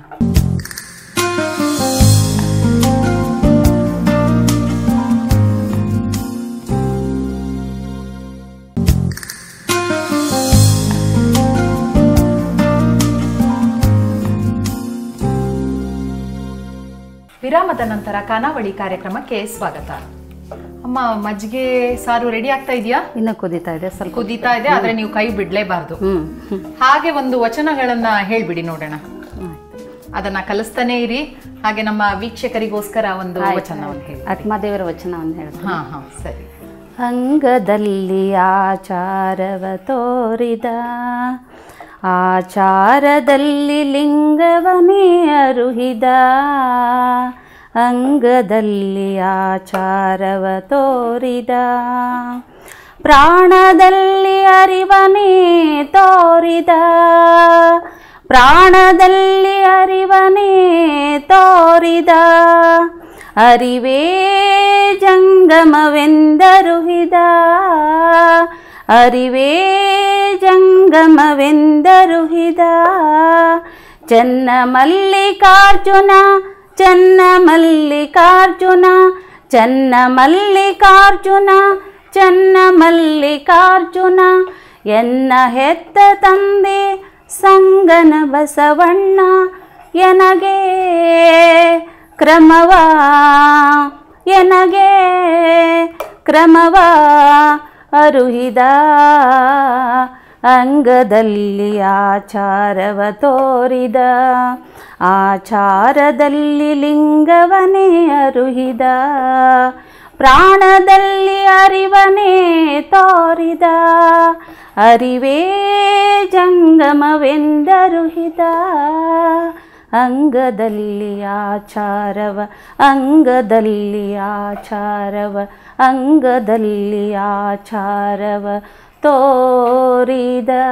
ವಿರಾಮದ ನಂತರ ಖಾನಾವಳಿ ಕಾರ್ಯಕ್ರಮಕ್ಕೆ ಸ್ವಾಗತ. ಅಮ್ಮ, ಮಜ್ಜಿಗೆ ಸಾರು ರೆಡಿ ಆಗ್ತಾ ಇದೆಯಾ? ಇನ್ನು ಕುದೀತಾ ಇದೆ, ಸ್ವಲ್ಪ ಕುದೀತಾ ಇದೆ, ಆದ್ರೆ ನೀವು ಕೈ ಬಿಡ್ಲೇಬಾರ್ದು. ಹಾಗೆ ಒಂದು ವಚನಗಳನ್ನ ಹೇಳ್ಬಿಡಿ ನೋಡೋಣ. ಅದನ್ನ ಕಲಿಸ್ತಾನೆ ಇರಿ. ಹಾಗೆ ನಮ್ಮ ವೀಕ್ಷಕರಿಗೋಸ್ಕರ ಒಂದು ವಚನವನ್ನು ಹೇಳಿ. ಅಕ್ಮಾದೇವರ ವಚನವನ್ನು ಹೇಳ್ತೀನಿ. ಹಾ ಹಾ, ಸರಿ. ಅಂಗದಲ್ಲಿ ಆಚಾರವ ತೋರಿದ, ಆಚಾರದಲ್ಲಿ ಲಿಂಗವನೇ ಅರುಹಿದ. ಅಂಗದಲ್ಲಿ ಆಚಾರವ ತೋರಿದ, ಪ್ರಾಣದಲ್ಲಿ ಅರಿವನೇ ತೋರಿದ. ಪ್ರಾಣದಲ್ಲಿ ಅರಿವನೇ ತೋರಿದ, ಅರಿವೇ ಜಂಗಮವೆಂದರುಹಿದ. ಅರಿವೇ ಜಂಗಮವೆಂದರುಹಿದ. ಚನ್ನ ಮಲ್ಲಿಕಾರ್ಜುನ, ಚನ್ನ ಮಲ್ಲಿಕಾರ್ಜುನ, ಚನ್ನ ಮಲ್ಲಿಕಾರ್ಜುನ, ಚನ್ನ ಮಲ್ಲಿಕಾರ್ಜುನ. ಎನ್ನ ಹೆತ್ತ ತಂದೆ ಸಂಗನ ಬಸವಣ್ಣ, ಎನಗೆ ಕ್ರಮವ, ಎನಗೆ ಕ್ರಮವ ಅರುಹಿದ. ಅಂಗದಲ್ಲಿ ಆಚಾರವ ತೋರಿದ, ಆಚಾರದಲ್ಲಿ ಲಿಂಗವನೇ ಅರುಹಿದ. ಪ್ರಾಣದಲ್ಲಿ ಅರಿವನೇ ತೋರಿದ, ಅರಿವೇ ಜಂಗಮವೆಂದರುಹಿದ. ಅಂಗದಲ್ಲಿ ಆಚಾರವ, ಅಂಗದಲ್ಲಿ ಆಚಾರವ, ಅಂಗದಲ್ಲಿ ಆಚಾರವ ತೋರಿದ.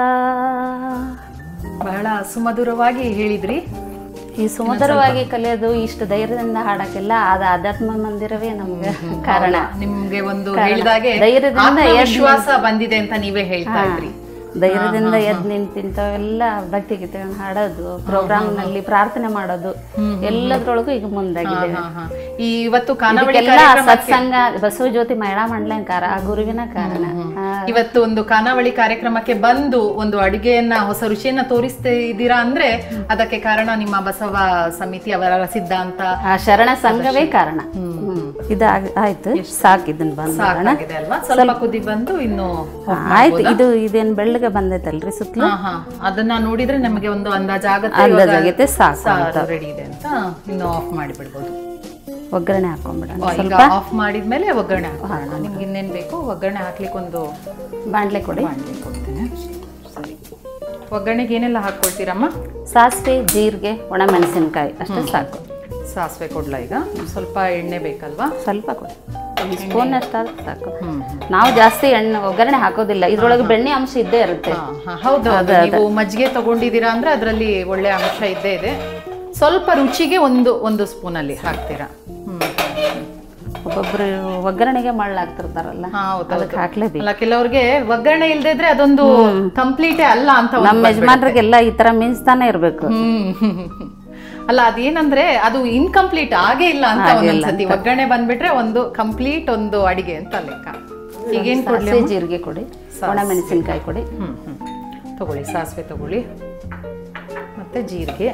ಬಹಳ ಸುಮಧುರವಾಗಿ ಹೇಳಿದ್ರಿ. ಈ ಸುಮಧುರವಾಗಿ ಕಲಿಯೋದು ಇಷ್ಟು ಧೈರ್ಯದಿಂದ ಹಾಡಕ್ಕೆಲ್ಲ ಅದು ಆಧ್ಯಾತ್ಮ ಮಂದಿರವೇ ನಮ್ಗೆ ಕಾರಣ. ನಿಮ್ಗೆ ಒಂದು ಹೇಳಿದಾಗೆ ಧೈರ್ಯದಿಂದ ವಿಶ್ವಾಸ ಬಂದಿದೆ ಅಂತ ನೀವೇ ಹೇಳ್ತಾ ಇದ್ರಿ. ಧೈರ್ಯದಿಂದ ಎದ್ದು ನಿಂತಿಂತವೆಲ್ಲ ಭಕ್ತಿ ಗೀತೆಗಳನ್ನ ಹಾಡೋದು, ಪ್ರೋಗ್ರಾಮ್ ನಲ್ಲಿ ಪ್ರಾರ್ಥನೆ ಮಾಡೋದು, ಎಲ್ಲದ್ರೊಳಗೂ ಈಗ ಮುಂದಾಗಿದೆ. ಇವತ್ತು ಖಾನಾವಳಿ ಸತ್ಸಂಗ ಬಸವ ಜ್ಯೋತಿ ಮಹಿಳಾ ಮಂಡಲ ಆ ಗುರುವಿನ ಕಾರಣ. ಇವತ್ತು ಒಂದು ಖಾನಾವಳಿ ಕಾರ್ಯಕ್ರಮಕ್ಕೆ ಬಂದು ಒಂದು ಅಡಿಗೆಯನ್ನ, ಹೊಸ ರುಚಿಯನ್ನ ತೋರಿಸ್ತಾ ಇದ್ದೀರಾ ಅಂದ್ರೆ ಅದಕ್ಕೆ ಕಾರಣ ನಿಮ್ಮ ಬಸವ ಸಮಿತಿ ಅವರ ಸಿದ್ಧಾಂತ, ಆ ಶರಣ ಸಂಘವೇ ಕಾರಣ. ಆಯ್ತು, ಸಾಕು, ಇದನ್ನ ಬಂದ ಅಲ್ವಾ? ಸ್ವಲ್ಪ ಕುದಿ ಬಂದು ಇನ್ನು ಆಯ್ತು. ಇದೇನ್ ಬೆಳ್ಳಗೆ ಬಂದೈತಲ್ರಿ ಸುತ್ತಲೂ, ಅದನ್ನ ನೋಡಿದ್ರೆ ನಮಗೆ ಒಂದು ಅಂದಾಜಾಗೈತೆ, ಸಾಕು, ರೆಡಿ ಇದೆ ಅಂತ ಇನ್ನು ಆಫ್ ಮಾಡಿಬಿಡ್ಬೋದು. ಒಗ್ಗರಣೆ ಹಾಕೊಂಡ್ಬಿಡೋಣ. ಸ್ವಲ್ಪ ಆಫ್ ಮಾಡಿದ್ಮೇಲೆ ಒಗ್ಗರಣೆ ಹಾಕೋಣ. ನಿಮ್ಗೆ ಇನ್ನೇನ್ ಬೇಕು? ಒಗ್ಗರಣೆ ಹಾಕ್ಲಿಕ್ಕೆ ಒಂದು ಬಾಂಡ್ಲೆ ಕೊಡಿ. ಬಾಂಡ್ಲೆ ಕೊಡ್ತೇನೆ. ಸರಿ, ಒಗ್ಗರಣೆಗೆ ಏನೆಲ್ಲ ಹಾಕೊಳ್ತೀರಮ್ಮ? ಸಾಸಿವೆ, ಜೀರಿಗೆ, ಒಣಮೆಣಸಿನ್ಕಾಯಿ ಅಷ್ಟೇ ಸಾಕು. ಸಾಸಿವೆ ಕೊಡ್ಲಾ? ಈಗ ಸ್ವಲ್ಪ ಎಣ್ಣೆ ಬೇಕಲ್ವಾ? ಸ್ವಲ್ಪ ಕೊಡಿ, ಒಂದು ಸ್ಪೂನ್ ಅಷ್ಟಾದ್ರೆ ಸಾಕು. ನಾವು ಜಾಸ್ತಿ ಎಣ್ಣೆ ಒಗ್ಗರಣೆ ಹಾಕೋದಿಲ್ಲ, ಇದ್ರೊಳಗೆ ಬೆಣ್ಣೆ ಅಂಶ ಇದ್ದೇ ಇರುತ್ತೆ. ಹೌದು, ನೀವು ಮಜ್ಜಿಗೆ ತಗೊಂಡಿದ್ದೀರಾ ಅಂದ್ರೆ ಅದರಲ್ಲಿ ಒಳ್ಳೆ ಅಂಶ ಇದ್ದೇ ಇದೆ. ಸ್ವಲ್ಪ ರುಚಿಗೆ ಒಂದು ಸ್ಪೂನ್ ಅಲ್ಲಿ ಹಾಕ್ತೀರಾ. ಒಬ್ಬೊಬ್ರು ಒಗ್ಗರಣೆಗೆ ಮಳ್ಳಾಗ್ತಿರ್ತಾರಲ್ಲ, ಅದಕ್ಕೆ ಹಾಕ್ಲೇಬೇಕು. ಕೆಲವ್ರಿಗೆ ಒಗ್ಗರಣೆ ಇಲ್ದೇ ಇದ್ರೆ ಅದೊಂದು ಕಂಪ್ಲೀಟೇ ಅಲ್ಲ ಅಂತ. ನಮ್ಮ ಯಜಮಾನ್ರಿಗೆಲ್ಲ ಈ ತರ ಮಿಂಚ್ತಾನೆ ಇರ್ಬೇಕು. ಅಲ್ಲ, ಅದೇನಂದ್ರೆ ಅದು ಇನ್ಕಂಪ್ಲೀಟ್ ಆಗೇ ಇಲ್ಲ ಅಂತ ಒಂದ್ಸತಿ. ಒಗ್ಗರಣೆ ಬಂದ್ಬಿಟ್ರೆ ಒಂದು ಕಂಪ್ಲೀಟ್ ಒಂದು ಅಡಿಗೆ ಅಂತ ಲೆಕ್ಕ. ಈಗೇನ್ ಕೊಡ್ಲಿ? ಜೀರಿಗೆ ಕೊಡಿ, ಒಣಮೆಣಸಿನ್ಕಾಯಿ ಕೊಡಿ. ತಗೊಳ್ಳಿ, ಸಾಸಿವೆ ತಗೊಳ್ಳಿ, ಮತ್ತೆ ಜೀರಿಗೆ,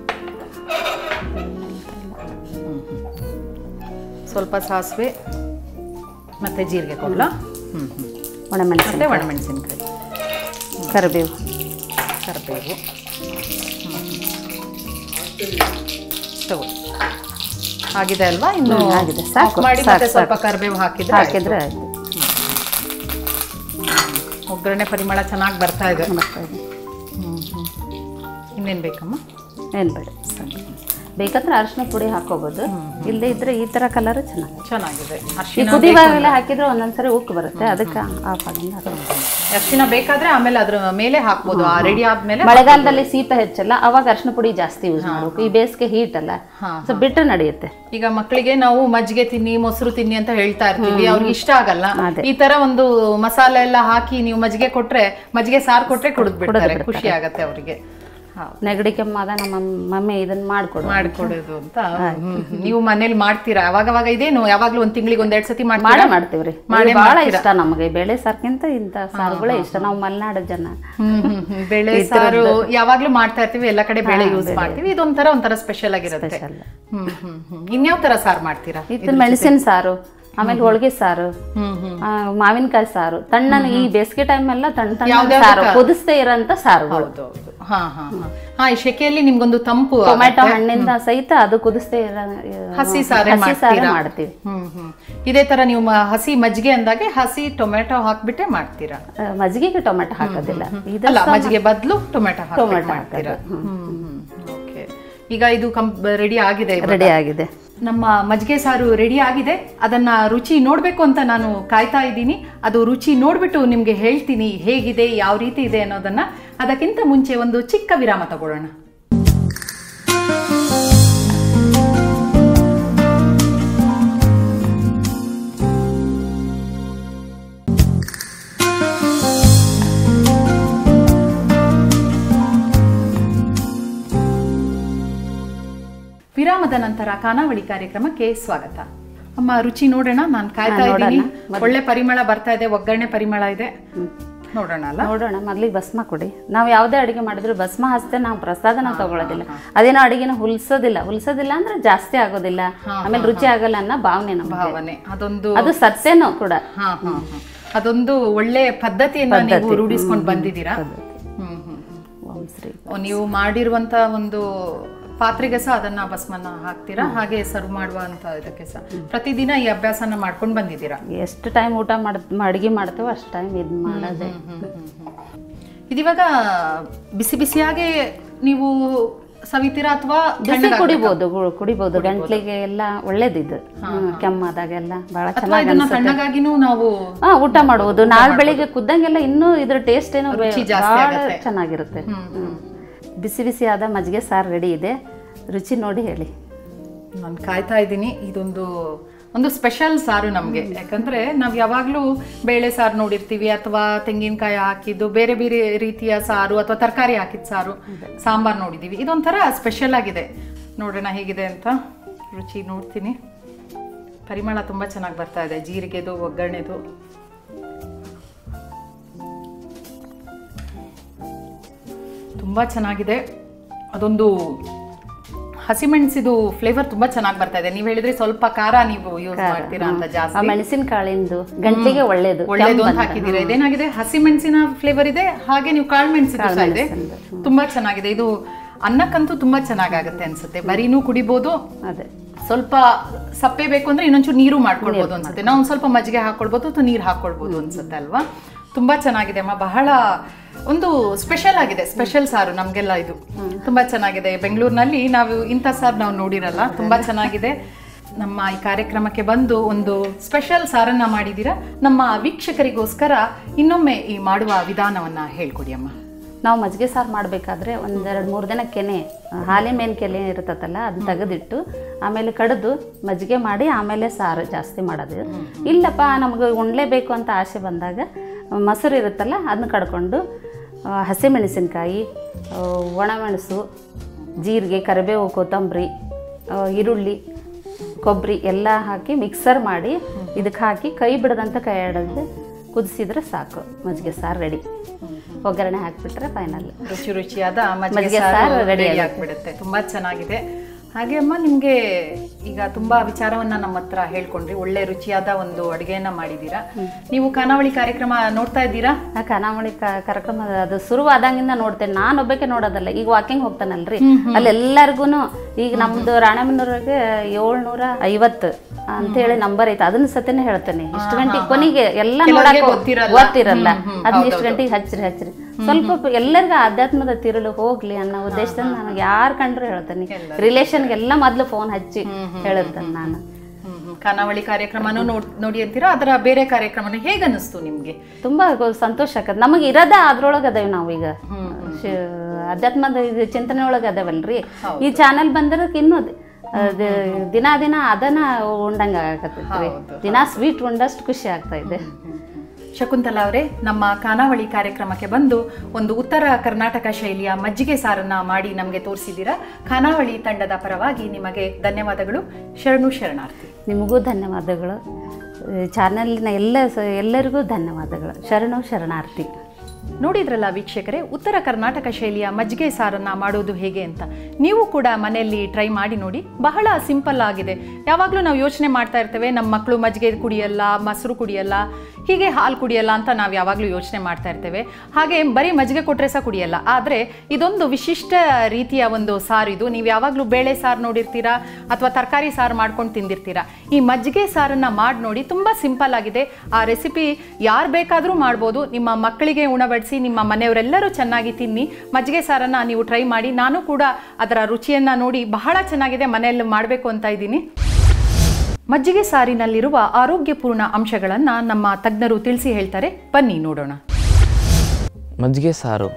ಸ್ವಲ್ಪ ಸಾಸಿವೆ ಮತ್ತೆ ಜೀರಿಗೆ ಕೊಡ್ಲಾ? ಒಣಮೆಣಸಿನ್ಕಾಯಿ, ಕರಿಬೇವು, ತಗೊಳ್ಳಿ. ಆಗಿದೆ ಅಲ್ವಾ? ಇನ್ನು ಆಗಿದೆ, ಸಾಕು. ಮಾಡಿ ಮತ್ತೆ ಸ್ವಲ್ಪ ಕರಿಬೇವು ಹಾಕಿದ್ರೆ ಆಯ್ತು. ಒಗ್ಗರಣೆ ಪರಿಮಳ ಚೆನ್ನಾಗಿ ಬರ್ತಾ ಇದೆ. ಇನ್ನೇನು ಬೇಕಮ್ಮ? ಏನು ಬೇಡ, ಬೇಕಂದ್ರೆ ಅರಿಶಿನ ಪುಡಿ ಹಾಕೋಬಹುದು, ಇಲ್ಲದೆ ಇದ್ರೆ ಈ ತರ ಕಲರ್ ಚೆನ್ನಾಗಿದೆ. ಈ ಕುದಿವಾಗೆಲ್ಲ ಹಾಕಿದ್ರೆ ಒಂದೊಂದ್ಸರಿ ಉಕ್ಕು ಬರುತ್ತೆ, ಅದಕ್ಕೆ ಆಫ್ ಆಗಿಂದ ಅರಿಶಿನ ಬೇಕಾದ್ರೆ ಆಮೇಲೆ ಅದ್ರ ಮೇಲೆ ಹಾಕ್ಬೋದು. ರೆಡಿ ಆದ್ಮೇಲೆ ಮಳೆಗಾಲದಲ್ಲಿ ಶೀತ ಹೆಚ್ಚಲ್ಲ, ಅವಾಗ ಅರಿಶಿನ ಪುಡಿ ಜಾಸ್ತಿ ಯೂಸ್ ಮಾಡಬೇಕು. ಈ ಬೇಸಿಗೆ ಹೀಟ್ ಅಲ್ಲ, ಸೊ ಬಿಟ್ರೆ ನಡೆಯುತ್ತೆ. ಈಗ ಮಕ್ಕಳಿಗೆ ನಾವು ಮಜ್ಜಿಗೆ ತಿನ್ನಿ, ಮೊಸರು ತಿನ್ನಿ ಅಂತ ಹೇಳ್ತಾ ಇರ್ತೀವಿ, ಅವ್ರಿಗೆ ಇಷ್ಟ ಆಗಲ್ಲ. ಈ ತರ ಒಂದು ಮಸಾಲೆ ಎಲ್ಲ ಹಾಕಿ ನೀವು ಮಜ್ಜಿಗೆ ಕೊಟ್ರೆ, ಮಜ್ಜಿಗೆ ಸಾರು ಕೊಟ್ರೆ ಕುಡಿದ್ಬಿಡ್ತಾರೆ, ಖುಷಿ ಆಗತ್ತೆ ಅವರಿಗೆ. ನೆಗಡಿ ಕೆಮ್ಮಾಗ ನಮ್ಮ ಮಮ್ಮಿ ಇದನ್ನ ಮಾಡ್ಕೊಡೋದು ಅಂತ. ನೀವು ಮನೇಲಿ ಮಾಡ್ತೀರಾ ಅವಾಗ ಇದೇನು ಯಾವಾಗ್ಲೂ ಒಂದ್ ತಿಂಗಳಿಗೆ ಒಂದೆರಡು ಸತಿ ಮಾಡ್ತೀವ್ರಿ. ಬಹಳ ಇಷ್ಟ ನಮಗೆ ಬೇಳೆ ಸಾರ್ಕಿಂತ ಇಂಥ ಸಾರುಗಳೇ ಇಷ್ಟ. ನಾವು ಮಲೆನಾಡು ಜನ. ಬೇಳೆ ಸಾರು ಯಾವಾಗ್ಲೂ ಮಾಡ್ತಾ ಇರ್ತೀವಿ, ಎಲ್ಲ ಕಡೆ ಬೇಳೆ ಯೂಸ್ ಮಾಡ್ತೀವಿ. ಇದೊಂಥರ ಸ್ಪೆಷಲ್ ಆಗಿರುತ್ತೆ. ಇನ್ಯಾವ ತರ ಸಾರು ಮಾಡ್ತೀರಾ? ಇದು ಮೆಣಸಿನ ಸಾರು, ಆಮೇಲೆ ಹೋಳಿಗೆ ಸಾರು, ಮಾವಿನಕಾಯಿ ಸಾರು, ತಣ್ಣನ ಈ ಬೇಸಿಗೆ ಟೈಮ್ ಎಲ್ಲ ತಣ್ಣ ಸಾರು, ಕುದಿಸ್ದೇ ಇರೋಂಥ ಸಾರುಗಳು. ಈ ಶೆಕೆಯಲ್ಲಿ ನಿಮ್ಗೊಂದು ತಂಪು ಟೊಮೆಟೊ ಹಣ್ಣಿಂದ ಸಹಿತ ಅದು ಕುದಿಸ್ದೇ ಇರೋ ಹಸಿ ಸಾರು ಮಾಡ್ತೀವಿ. ಇದೇ ತರ ನೀವು ಹಸಿ ಮಜ್ಜಿಗೆ ಅಂದಾಗೆ ಹಸಿ ಟೊಮೆಟೊ ಹಾಕ್ಬಿಟ್ಟೆ ಮಾಡ್ತೀರಾ? ಮಜ್ಜಿಗೆಗೆ ಟೊಮೆಟೊ ಹಾಕೋದಿಲ್ಲ, ಇದಲ್ಲ ಮಜ್ಜಿಗೆ ಬದಲು ಟೊಮೆಟೊ ಹಾಕ್ತೀರಾ? ಈಗ ಇದು ರೆಡಿ ಆಗಿದೆ. ನಮ್ಮ ಮಜ್ಜಿಗೆ ಸಾರು ರೆಡಿ ಆಗಿದೆ. ಅದನ್ನ ರುಚಿ ನೋಡ್ಬೇಕು ಅಂತ ನಾನು ಕಾಯ್ತಾ ಇದ್ದೀನಿ. ಅದು ರುಚಿ ನೋಡ್ಬಿಟ್ಟು ನಿಮ್ಗೆ ಹೇಳ್ತೀನಿ ಹೇಗಿದೆ, ಯಾವ ರೀತಿ ಇದೆ ಅನ್ನೋದನ್ನ. ಅದಕ್ಕಿಂತ ಮುಂಚೆ ಒಂದು ಚಿಕ್ಕ ವಿರಾಮ ತಗೊಳ್ಳೋಣ. ವಿರಾಮದ ನಂತರ ಖಾನಾವಳಿ ಕಾರ್ಯಕ್ರಮಕ್ಕೆ ಸ್ವಾಗತ. ಅಮ್ಮ, ರುಚಿ ನೋಡೋಣ. ನಾನು ಕಾಯ್ತಾ ಇದ್ದೀನಿ. ಒಳ್ಳೆ ಪರಿಮಳ ಬರ್ತಾ ಇದೆ, ಒಗ್ಗರಣೆ ಪರಿಮಳ ಇದೆ. ನೋಡೋಣ. ಮೊದ್ಲಿಗೆ ಭಸ್ಮ ಕೊಡಿ. ನಾವು ಯಾವುದೇ ಅಡಿಗೆ ಮಾಡಿದ್ರು ಭಸ್ಮ ಹಚ್ತೆ ನಾವು ಪ್ರಸಾದನ ತಗೊಳ್ಳೋದಿಲ್ಲ. ಅದೇನೋ ಅಡಿಗೆನ ಹುಲ್ಸೋದಿಲ್ಲ ಅಂದ್ರೆ ಜಾಸ್ತಿ ಆಗೋದಿಲ್ಲ, ಆಮೇಲೆ ರುಚಿ ಆಗಲ್ಲ ಅನ್ನೋ ಭಾವನೆ. ಅದು ಸತ್ಯನೂ ಕೂಡ. ಅದೊಂದು ಒಳ್ಳೆ ಪದ್ಧತಿಯನ್ನ ನೀವು ರೂಢಿಸ್ಕೊಂಡು ಬಂದಿದ್ದೀರಾ. ನೀವು ಮಾಡಿರುವಂತ ಒಂದು ಪಾತ್ರೆಗೆ ಸಹ ಅದನ್ನ ಭಸ್ಮನ ಹಾಕ್ತೀರಾ, ಹಾಗೆ ಸರ್ವ್ ಮಾಡುವಂತ ಇದಕ್ಕೆ ಸಹ ಪ್ರತಿದಿನ ಈ ಅಭ್ಯಾಸನ ಮಾಡ್ಕೊಂಡು ಬಂದಿದ್ದೀರಾ? ಎಷ್ಟು ಟೈಮ್ ಊಟ ಅಡಿಗೆ ಮಾಡ್ತೇವೋ ಅಷ್ಟು ಟೈಮ್ ಇದು ಮಾಡೋದೇ. ಇದಿವಾಗ ಬಿಸಿಯಾಗೆ ನೀವು ಸವಿತೀರಾ ಅಥವಾ ಕುಡಿಬಹುದು? ಗಂಟ್ಲಿಗೆ ಎಲ್ಲ ಒಳ್ಳೇದಿದ್ದು, ಕೆಮ್ಮಾದಾಗೆಲ್ಲ ಬಹಳ ಚೆನ್ನಾಗಿನೂ ನಾವು ಊಟ ಮಾಡಬಹುದು. ನಾಳೆ ಬೆಳಿಗ್ಗೆ ಕುದ್ದಂಗೆಲ್ಲ ಇನ್ನೂ ಇದ್ರ ಟೇಸ್ಟ್ ಏನೋ ಚೆನ್ನಾಗಿರುತ್ತೆ. ಬಿಸಿ ಆದ ಮಜ್ಜಿಗೆ ಸಾರು ರೆಡಿ ಇದೆ, ರುಚಿ ನೋಡಿ ಹೇಳಿ. ನಾನು ಕಾಯ್ತಾ ಇದ್ದೀನಿ. ಒಂದು ಸ್ಪೆಷಲ್ ಸಾರು ನಮಗೆ. ಯಾಕಂದ್ರೆ ನಾವು ಯಾವಾಗಲೂ ಬೇಳೆ ಸಾರು ನೋಡಿರ್ತೀವಿ, ಅಥವಾ ತೆಂಗಿನಕಾಯಿ ಹಾಕಿದ್ದು ಬೇರೆ ಬೇರೆ ರೀತಿಯ ಸಾರು, ಅಥವಾ ತರಕಾರಿ ಹಾಕಿದ ಸಾರು, ಸಾಂಬಾರು ನೋಡಿದ್ದೀವಿ. ಇದೊಂಥರ ಸ್ಪೆಷಲ್ ಆಗಿದೆ. ನೋಡೋಣ ಹೇಗಿದೆ ಅಂತ. ರುಚಿ ನೋಡ್ತೀನಿ. ಪರಿಮಳ ತುಂಬ ಚೆನ್ನಾಗಿ ಬರ್ತಾ ಇದೆ, ಜೀರಿಗೆದು, ಒಗ್ಗರಣೆದು. ತುಂಬ ಚೆನ್ನಾಗಿದೆ. ಅದೊಂದು ಹಸಿಮೆಣಸಿದು ಫ್ಲೇವರ್ ತುಂಬಾ ಚೆನ್ನಾಗಿ ಬರ್ತಾ ಇದೆ. ನೀವು ಹೇಳಿದ್ರೆ ಸ್ವಲ್ಪ ಖಾರ ನೀವು ಯೂಸ್ ಮಾಡ್ತೀರಾ ಅಂತ ಜಾಸ್ತಿ. ಮೆಣಸಿನಕಾಳಿಂದು ಗಂಟಲಿಗೆ ಒಳ್ಳೇದು ಅಂತ ಹಾಕಿದ್ದೀರಾ. ಇದೇನಾಗಿದೆ, ಹಸಿಮೆಣಸಿನ ಫ್ಲೇವರ್ ಇದೆ, ಹಾಗೆ ನೀವು ಕಾಳು ಮೆಣಸಿನ ಸಹ ಇದೆ. ತುಂಬಾ ಚೆನ್ನಾಗಿದೆ. ಇದು ಅನ್ನಕ್ಕಂತೂ ತುಂಬಾ ಚೆನ್ನಾಗಾಗುತ್ತೆ ಅನ್ಸುತ್ತೆ. ಬರೀನೂ ಕುಡಿಬಹುದು. ಅದೇ ಸ್ವಲ್ಪ ಸಪ್ಪೆ ಬೇಕು ಅಂದ್ರೆ ಇನ್ನೊಂಚೂರು ನೀರು ಮಾಡ್ಕೊಳ್ಬಹುದು ಅನ್ಸುತ್ತೆ. ನಾವು ಒಂದ್ ಸ್ವಲ್ಪ ಮಜ್ಜಿಗೆ ಹಾಕೊಳ್ಬಹುದು ಅಥವಾ ನೀರು ಹಾಕೊಳ್ಬಹುದು ಅನ್ಸುತ್ತೆ ಅಲ್ವಾ. ತುಂಬಾ ಚೆನ್ನಾಗಿದೆ ಅಮ್ಮ. ಬಹಳ ಒಂದು ಸ್ಪೆಷಲ್ ಆಗಿದೆ, ಸ್ಪೆಷಲ್ ಸಾರು ನಮ್ಗೆಲ್ಲ. ಇದು ತುಂಬಾ ಚೆನ್ನಾಗಿದೆ. ಬೆಂಗಳೂರಿನಲ್ಲಿ ನಾವು ಇಂಥ ಸಾರು ನಾವು ನೋಡಿರಲ್ಲ. ತುಂಬಾ ಚೆನ್ನಾಗಿದೆ. ನಮ್ಮ ಈ ಕಾರ್ಯಕ್ರಮಕ್ಕೆ ಬಂದು ಒಂದು ಸ್ಪೆಷಲ್ ಸಾರನ್ನ ಮಾಡಿದ್ದೀರಾ. ನಮ್ಮ ವೀಕ್ಷಕರಿಗೋಸ್ಕರ ಇನ್ನೊಮ್ಮೆ ಈ ಮಾಡುವ ವಿಧಾನವನ್ನ ಹೇಳ್ಕೊಡಿ ಅಮ್ಮ. ನಾವು ಮಜ್ಜಿಗೆ ಸಾರು ಮಾಡಬೇಕಾದ್ರೆ ಒಂದೆರಡು ಮೂರು ದಿನ ಕೆನೆ, ಹಾಲಿನ ಮೇನ್ ಕೆನೆ ಇರ್ತದಲ್ಲ, ಅದನ್ನ ತೆಗೆದಿಟ್ಟು ಆಮೇಲೆ ಕಡಿದು ಮಜ್ಜಿಗೆ ಮಾಡಿ ಆಮೇಲೆ ಸಾರು ಜಾಸ್ತಿ ಮಾಡೋದು. ಇಲ್ಲಪ್ಪ ನಮಗೆ ಉಣ್ಲೇಬೇಕು ಅಂತ ಆಸೆ ಬಂದಾಗ ಮೊಸರು ಇರುತ್ತಲ್ಲ ಅದನ್ನ ಕಡ್ಕೊಂಡು ಹಸಿಮೆಣಸಿನ್ಕಾಯಿ, ಒಣಮೆಣಸು, ಜೀರಿಗೆ, ಕರಿಬೇವು, ಕೊತ್ತಂಬರಿ, ಈರುಳ್ಳಿ, ಕೊಬ್ಬರಿ ಎಲ್ಲ ಹಾಕಿ ಮಿಕ್ಸರ್ ಮಾಡಿ ಇದಕ್ಕೆ ಹಾಕಿ ಕೈ ಬಿಡದಂತ ಕೈ ಆಡೋದು ಕುದಿಸಿದ್ರೆ ಸಾಕು, ಮಜ್ಜಿಗೆ ಸಾರು ರೆಡಿ. ಒಗ್ಗರಣೆ ಹಾಕಿಬಿಟ್ರೆ ಫೈನಲ್ ರುಚಿಯಾದ ಮಜ್ಜಿಗೆ ಸಾರು ರೆಡಿ ಆಗಿಬಿಡುತ್ತೆ. ತುಂಬ ಚೆನ್ನಾಗಿದೆ. ಹಾಗೆ ಅಮ್ಮ, ನಿಮಗೆ ಈಗ ತುಂಬಾ ವಿಚಾರವನ್ನ ನಮ್ಮ ಹತ್ರ ಹೇಳ್ಕೊಂಡ್ರಿ. ಒಳ್ಳೆ ರುಚಿಯಾದ ಒಂದು ಅಡುಗೆಯನ್ನ ಮಾಡಿದ್ದೀರಾ. ನೀವು ಖಾನಾವಳಿ ಕಾರ್ಯಕ್ರಮ ನೋಡ್ತಾ ಇದ್ದೀರಾ? ಖಾನಾವಳಿ ಕಾರ್ಯಕ್ರಮ ಅದು ಶುರುವಾದಂಗಿಂದ ನೋಡ್ತೇನೆ. ನಾನು ಒಬ್ಬಕ್ಕೆ ನೋಡೋದಲ್ಲ, ಈಗ ವಾಕಿಂಗ್ ಹೋಗ್ತಾನಲ್ರಿ, ಅಲ್ಲಿ ಎಲ್ಲರಿಗೂ ಈಗ ನಮ್ದು ರಾಣೆಬೆನ್ನೂರಿಗೆ 750 ಅಂತೇಳಿ ನಂಬರ್ ಐತೆ. ಅದನ್ನ ಸತಿನೇ ಹೇಳ್ತೇನೆ. ಇಷ್ಟು ಗಂಟೆಗೆ ಕೊನೆಗೆ ಎಲ್ಲ ನೋಡಕ್ ಗೊತ್ತಿರಲ್ಲ, ಅದನ್ನ ಇಷ್ಟು ಗಂಟೆಗೆ ಹಚ್ಚ್ರಿ ಸ್ವಲ್ಪ ಎಲ್ಲರಿಗೂ ಆಧ್ಯಾತ್ಮದ ತಿರುಳು ಹೋಗ್ಲಿ ಅನ್ನೋ ಉದ್ದೇಶದಿಂದ ನನಗೆ ಯಾರು ಕಂಡ್ರು ಹೇಳ್ತೇನೆ. ರಿಲೇಷನ್ಗೆಲ್ಲ ಮೊದ್ಲು ಫೋನ್ ಹಚ್ಚಿ ಹೇಳಿರ್ತೇನೆ ನಾನು. ಖಾನಾವಳಿ ಕಾರ್ಯಕ್ರಮನೂ ನೋಡಿ ಅಂತೀರಾ. ಅದರ ಬೇರೆ ಕಾರ್ಯಕ್ರಮನ ಹೇಗೆ ಅನಿಸ್ತು ನಿಮ್ಗೆ? ತುಂಬಾ ಸಂತೋಷ ಆಗತ್ತೆ. ನಮಗೆ ಇರೋದ ಅದ್ರೊಳಗೆ ಅದೇವಿ ನಾವು ಈಗ ಅಧ್ಯಾತ್ಮದ ಚಿಂತನೆ ಒಳಗೆ ಅದಾವಲ್ರಿ. ಈ ಚಾನೆಲ್ ಬಂದಿರೋಕೆ ಇನ್ನೂ ದಿನ ಅದನ್ನ ಉಂಡಂಗ ಆಗತ್ತೈತ್ರಿ. ದಿನ ಸ್ವೀಟ್ ಉಂಡಷ್ಟು ಖುಷಿ ಆಗ್ತಾ ಇದೆ. ಶಕುಂತಲಾ ಅವರೇ, ನಮ್ಮ ಖಾನಾವಳಿ ಕಾರ್ಯಕ್ರಮಕ್ಕೆ ಬಂದು ಒಂದು ಉತ್ತರ ಕರ್ನಾಟಕ ಶೈಲಿಯ ಮಜ್ಜಿಗೆ ಸಾರನ್ನ ಮಾಡಿ ನಮಗೆ ತೋರಿಸಿದ್ದೀರಾ. ಖಾನಾವಳಿ ತಂಡದ ಪರವಾಗಿ ನಿಮಗೆ ಧನ್ಯವಾದಗಳು. ಶರಣು ಶರಣಾರ್ಥಿ. ನಿಮಗೂ ಧನ್ಯವಾದಗಳು. ಚಾನಲ್ನ ಎಲ್ಲರಿಗೂ ಧನ್ಯವಾದಗಳು. ಶರಣು ಶರಣಾರ್ಥಿ. ನೋಡಿದ್ರಲ್ಲ ವೀಕ್ಷಕರೇ, ಉತ್ತರ ಕರ್ನಾಟಕ ಶೈಲಿಯ ಮಜ್ಜಿಗೆ ಸಾರನ್ನ ಮಾಡೋದು ಹೇಗೆ ಅಂತ. ನೀವು ಕೂಡ ಮನೆಯಲ್ಲಿ ಟ್ರೈ ಮಾಡಿ ನೋಡಿ. ಬಹಳ ಸಿಂಪಲ್ ಆಗಿದೆ. ಯಾವಾಗಲೂ ನಾವು ಯೋಚನೆ ಮಾಡ್ತಾ ಇರ್ತೇವೆ, ನಮ್ಮ ಮಕ್ಕಳು ಮಜ್ಜಿಗೆ ಕುಡಿಯಲ್ಲ, ಮೊಸರು ಕುಡಿಯಲ್ಲ, ಹೀಗೆ ಹಾಲು ಕುಡಿಯಲ್ಲ ಅಂತ ನಾವು ಯಾವಾಗಲೂ ಯೋಚನೆ ಮಾಡ್ತಾ ಇರ್ತೇವೆ. ಹಾಗೆ ಬರೀ ಮಜ್ಜಿಗೆ ಕೊಟ್ಟರೆ ಸಹ ಕುಡಿಯಲ್ಲ. ಆದರೆ ಇದೊಂದು ವಿಶಿಷ್ಟ ರೀತಿಯ ಒಂದು ಸಾರು ಇದು. ನೀವು ಯಾವಾಗಲೂ ಬೇಳೆ ಸಾರು ನೋಡಿರ್ತೀರಾ ಅಥವಾ ತರಕಾರಿ ಸಾರು ಮಾಡ್ಕೊಂಡು ತಿಂದಿರ್ತೀರಾ. ಈ ಮಜ್ಜಿಗೆ ಸಾರನ್ನು ಮಾಡಿ ನೋಡಿ, ತುಂಬ ಸಿಂಪಲ್ ಆಗಿದೆ. ಆ ರೆಸಿಪಿ ಯಾರು ಬೇಕಾದರೂ ಮಾಡ್ಬೋದು. ನಿಮ್ಮ ಮಕ್ಕಳಿಗೆ ಉಣಬಡಿಸಿ, ನಿಮ್ಮ ಮನೆಯವರೆಲ್ಲರೂ ಚೆನ್ನಾಗಿ ತಿನ್ನಿ. ಮಜ್ಜಿಗೆ ಸಾರನ್ನು ನೀವು ಟ್ರೈ ಮಾಡಿ. ನಾನು ಕೂಡ ಅದರ ರುಚಿಯನ್ನು ನೋಡಿ ಬಹಳ ಚೆನ್ನಾಗಿದೆ, ಮನೆಯಲ್ಲಿ ಮಾಡಬೇಕು ಅಂತ ಇದ್ದೀನಿ. ಮಜ್ಜಿಗೆ ಸಾರಿನಲ್ಲಿರುವ ಆರೋಗ್ಯಪೂರ್ಣ ಅಂಶಗಳನ್ನು ನಮ್ಮ ತಜ್ಞರು ತಿಳಿಸಿ ಹೇಳ್ತಾರೆ. ಬನ್ನಿ ನೋಡೋಣ. ಮಜ್ಜಿಗೆ ಸಾರು.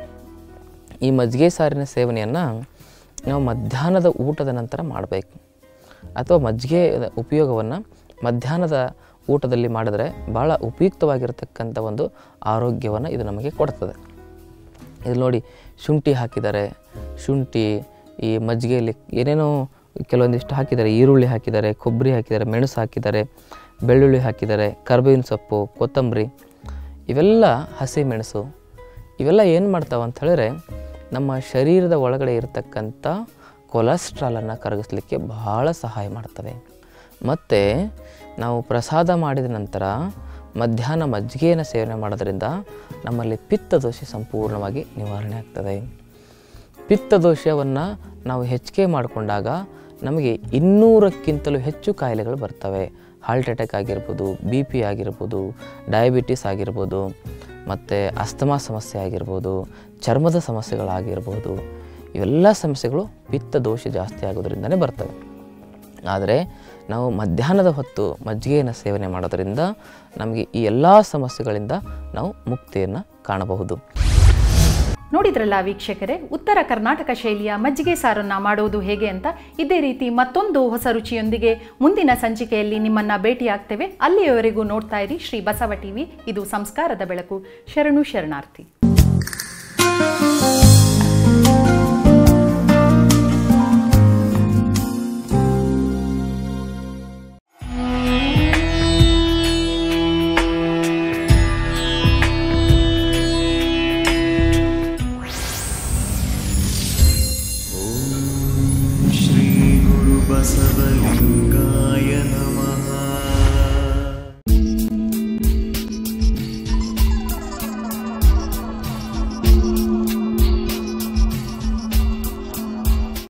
ಈ ಮಜ್ಜಿಗೆ ಸಾರಿನ ಸೇವನೆಯನ್ನು ನಾವು ಮಧ್ಯಾಹ್ನದ ಊಟದ ನಂತರ ಮಾಡಬೇಕು, ಅಥವಾ ಮಜ್ಜಿಗೆ ಉಪಯೋಗವನ್ನು ಮಧ್ಯಾಹ್ನದ ಊಟದಲ್ಲಿ ಮಾಡಿದ್ರೆ ಭಾಳ ಉಪಯುಕ್ತವಾಗಿರತಕ್ಕಂಥ ಒಂದು ಆರೋಗ್ಯವನ್ನು ಇದು ನಮಗೆ ಕೊಡ್ತದೆ. ಇದು ನೋಡಿ, ಶುಂಠಿ ಹಾಕಿದ್ದಾರೆ. ಶುಂಠಿ ಈ ಮಜ್ಜಿಗೆಯಲ್ಲಿ ಏನೇನೋ ಕೆಲವೊಂದಿಷ್ಟು ಹಾಕಿದ್ದಾರೆ. ಈರುಳ್ಳಿ ಹಾಕಿದ್ದಾರೆ, ಕೊಬ್ಬರಿ ಹಾಕಿದ್ದಾರೆ, ಮೆಣಸು ಹಾಕಿದ್ದಾರೆ, ಬೆಳ್ಳುಳ್ಳಿ ಹಾಕಿದ್ದಾರೆ, ಕರಿಬೇವಿನ ಸೊಪ್ಪು, ಕೊತ್ತಂಬರಿ, ಇವೆಲ್ಲ ಹಸಿ ಮೆಣಸು. ಇವೆಲ್ಲ ಏನು ಮಾಡ್ತಾವೆ ಅಂತ ಹೇಳಿದ್ರೆ, ನಮ್ಮ ಶರೀರದ ಒಳಗಡೆ ಇರತಕ್ಕಂಥ ಕೊಲೆಸ್ಟ್ರಾಲನ್ನು ಕರಗಿಸ್ಲಿಕ್ಕೆ ಬಹಳ ಸಹಾಯ ಮಾಡ್ತವೆ. ಮತ್ತು ನಾವು ಪ್ರಸಾದ ಮಾಡಿದ ನಂತರ ಮಧ್ಯಾಹ್ನ ಮಜ್ಜಿಗೆಯನ್ನು ಸೇವನೆ ಮಾಡೋದ್ರಿಂದ ನಮ್ಮಲ್ಲಿ ಪಿತ್ತದೋಷ ಸಂಪೂರ್ಣವಾಗಿ ನಿವಾರಣೆ ಆಗ್ತದೆ. ಪಿತ್ತದೋಷವನ್ನು ನಾವು ಹೆಚ್ಚಿಗೆ ಮಾಡಿಕೊಂಡಾಗ ನಮಗೆ 200ಕ್ಕಿಂತಲೂ ಹೆಚ್ಚು ಕಾಯಿಲೆಗಳು ಬರ್ತವೆ. ಹಾರ್ಟ್ ಅಟ್ಯಾಕ್ ಆಗಿರ್ಬೋದು, BP ಆಗಿರ್ಬೋದು, ಡಯಾಬಿಟಿಸ್ ಆಗಿರ್ಬೋದು, ಮತ್ತು ಅಸ್ತಮಾ ಸಮಸ್ಯೆ ಆಗಿರ್ಬೋದು, ಚರ್ಮದ ಸಮಸ್ಯೆಗಳಾಗಿರ್ಬೋದು. ಇವೆಲ್ಲ ಸಮಸ್ಯೆಗಳು ಪಿತ್ತದೋಷ ಜಾಸ್ತಿ ಆಗೋದ್ರಿಂದನೇ ಬರ್ತವೆ. ಆದರೆ ನಾವು ಮಧ್ಯಾಹ್ನದ ಹೊತ್ತು ಮಜ್ಜಿಗೆಯನ್ನು ಸೇವನೆ ಮಾಡೋದರಿಂದ ನಮಗೆ ಈ ಎಲ್ಲ ಸಮಸ್ಯೆಗಳಿಂದ ನಾವು ಮುಕ್ತಿಯನ್ನು ಕಾಣಬಹುದು. ನೋಡಿದ್ರಲ್ಲ ವೀಕ್ಷಕರೇ, ಉತ್ತರ ಕರ್ನಾಟಕ ಶೈಲಿಯ ಮಜ್ಜಿಗೆ ಸಾರನ್ನ ಮಾಡೋದು ಹೇಗೆ ಅಂತ. ಇದೇ ರೀತಿ ಮತ್ತೊಂದು ಹೊಸ ರುಚಿಯೊಂದಿಗೆ ಮುಂದಿನ ಸಂಚಿಕೆಯಲ್ಲಿ ನಿಮ್ಮನ್ನ ಭೇಟಿಯಾಗ್ತೇವೆ. ಅಲ್ಲಿಯವರೆಗೂ ನೋಡ್ತಾ ಇರಿ ಶ್ರೀ ಬಸವ ಟಿವಿ. ಇದು ಸಂಸ್ಕಾರದ ಬೆಳಕು. ಶರಣು ಶರಣಾರ್ಥಿ.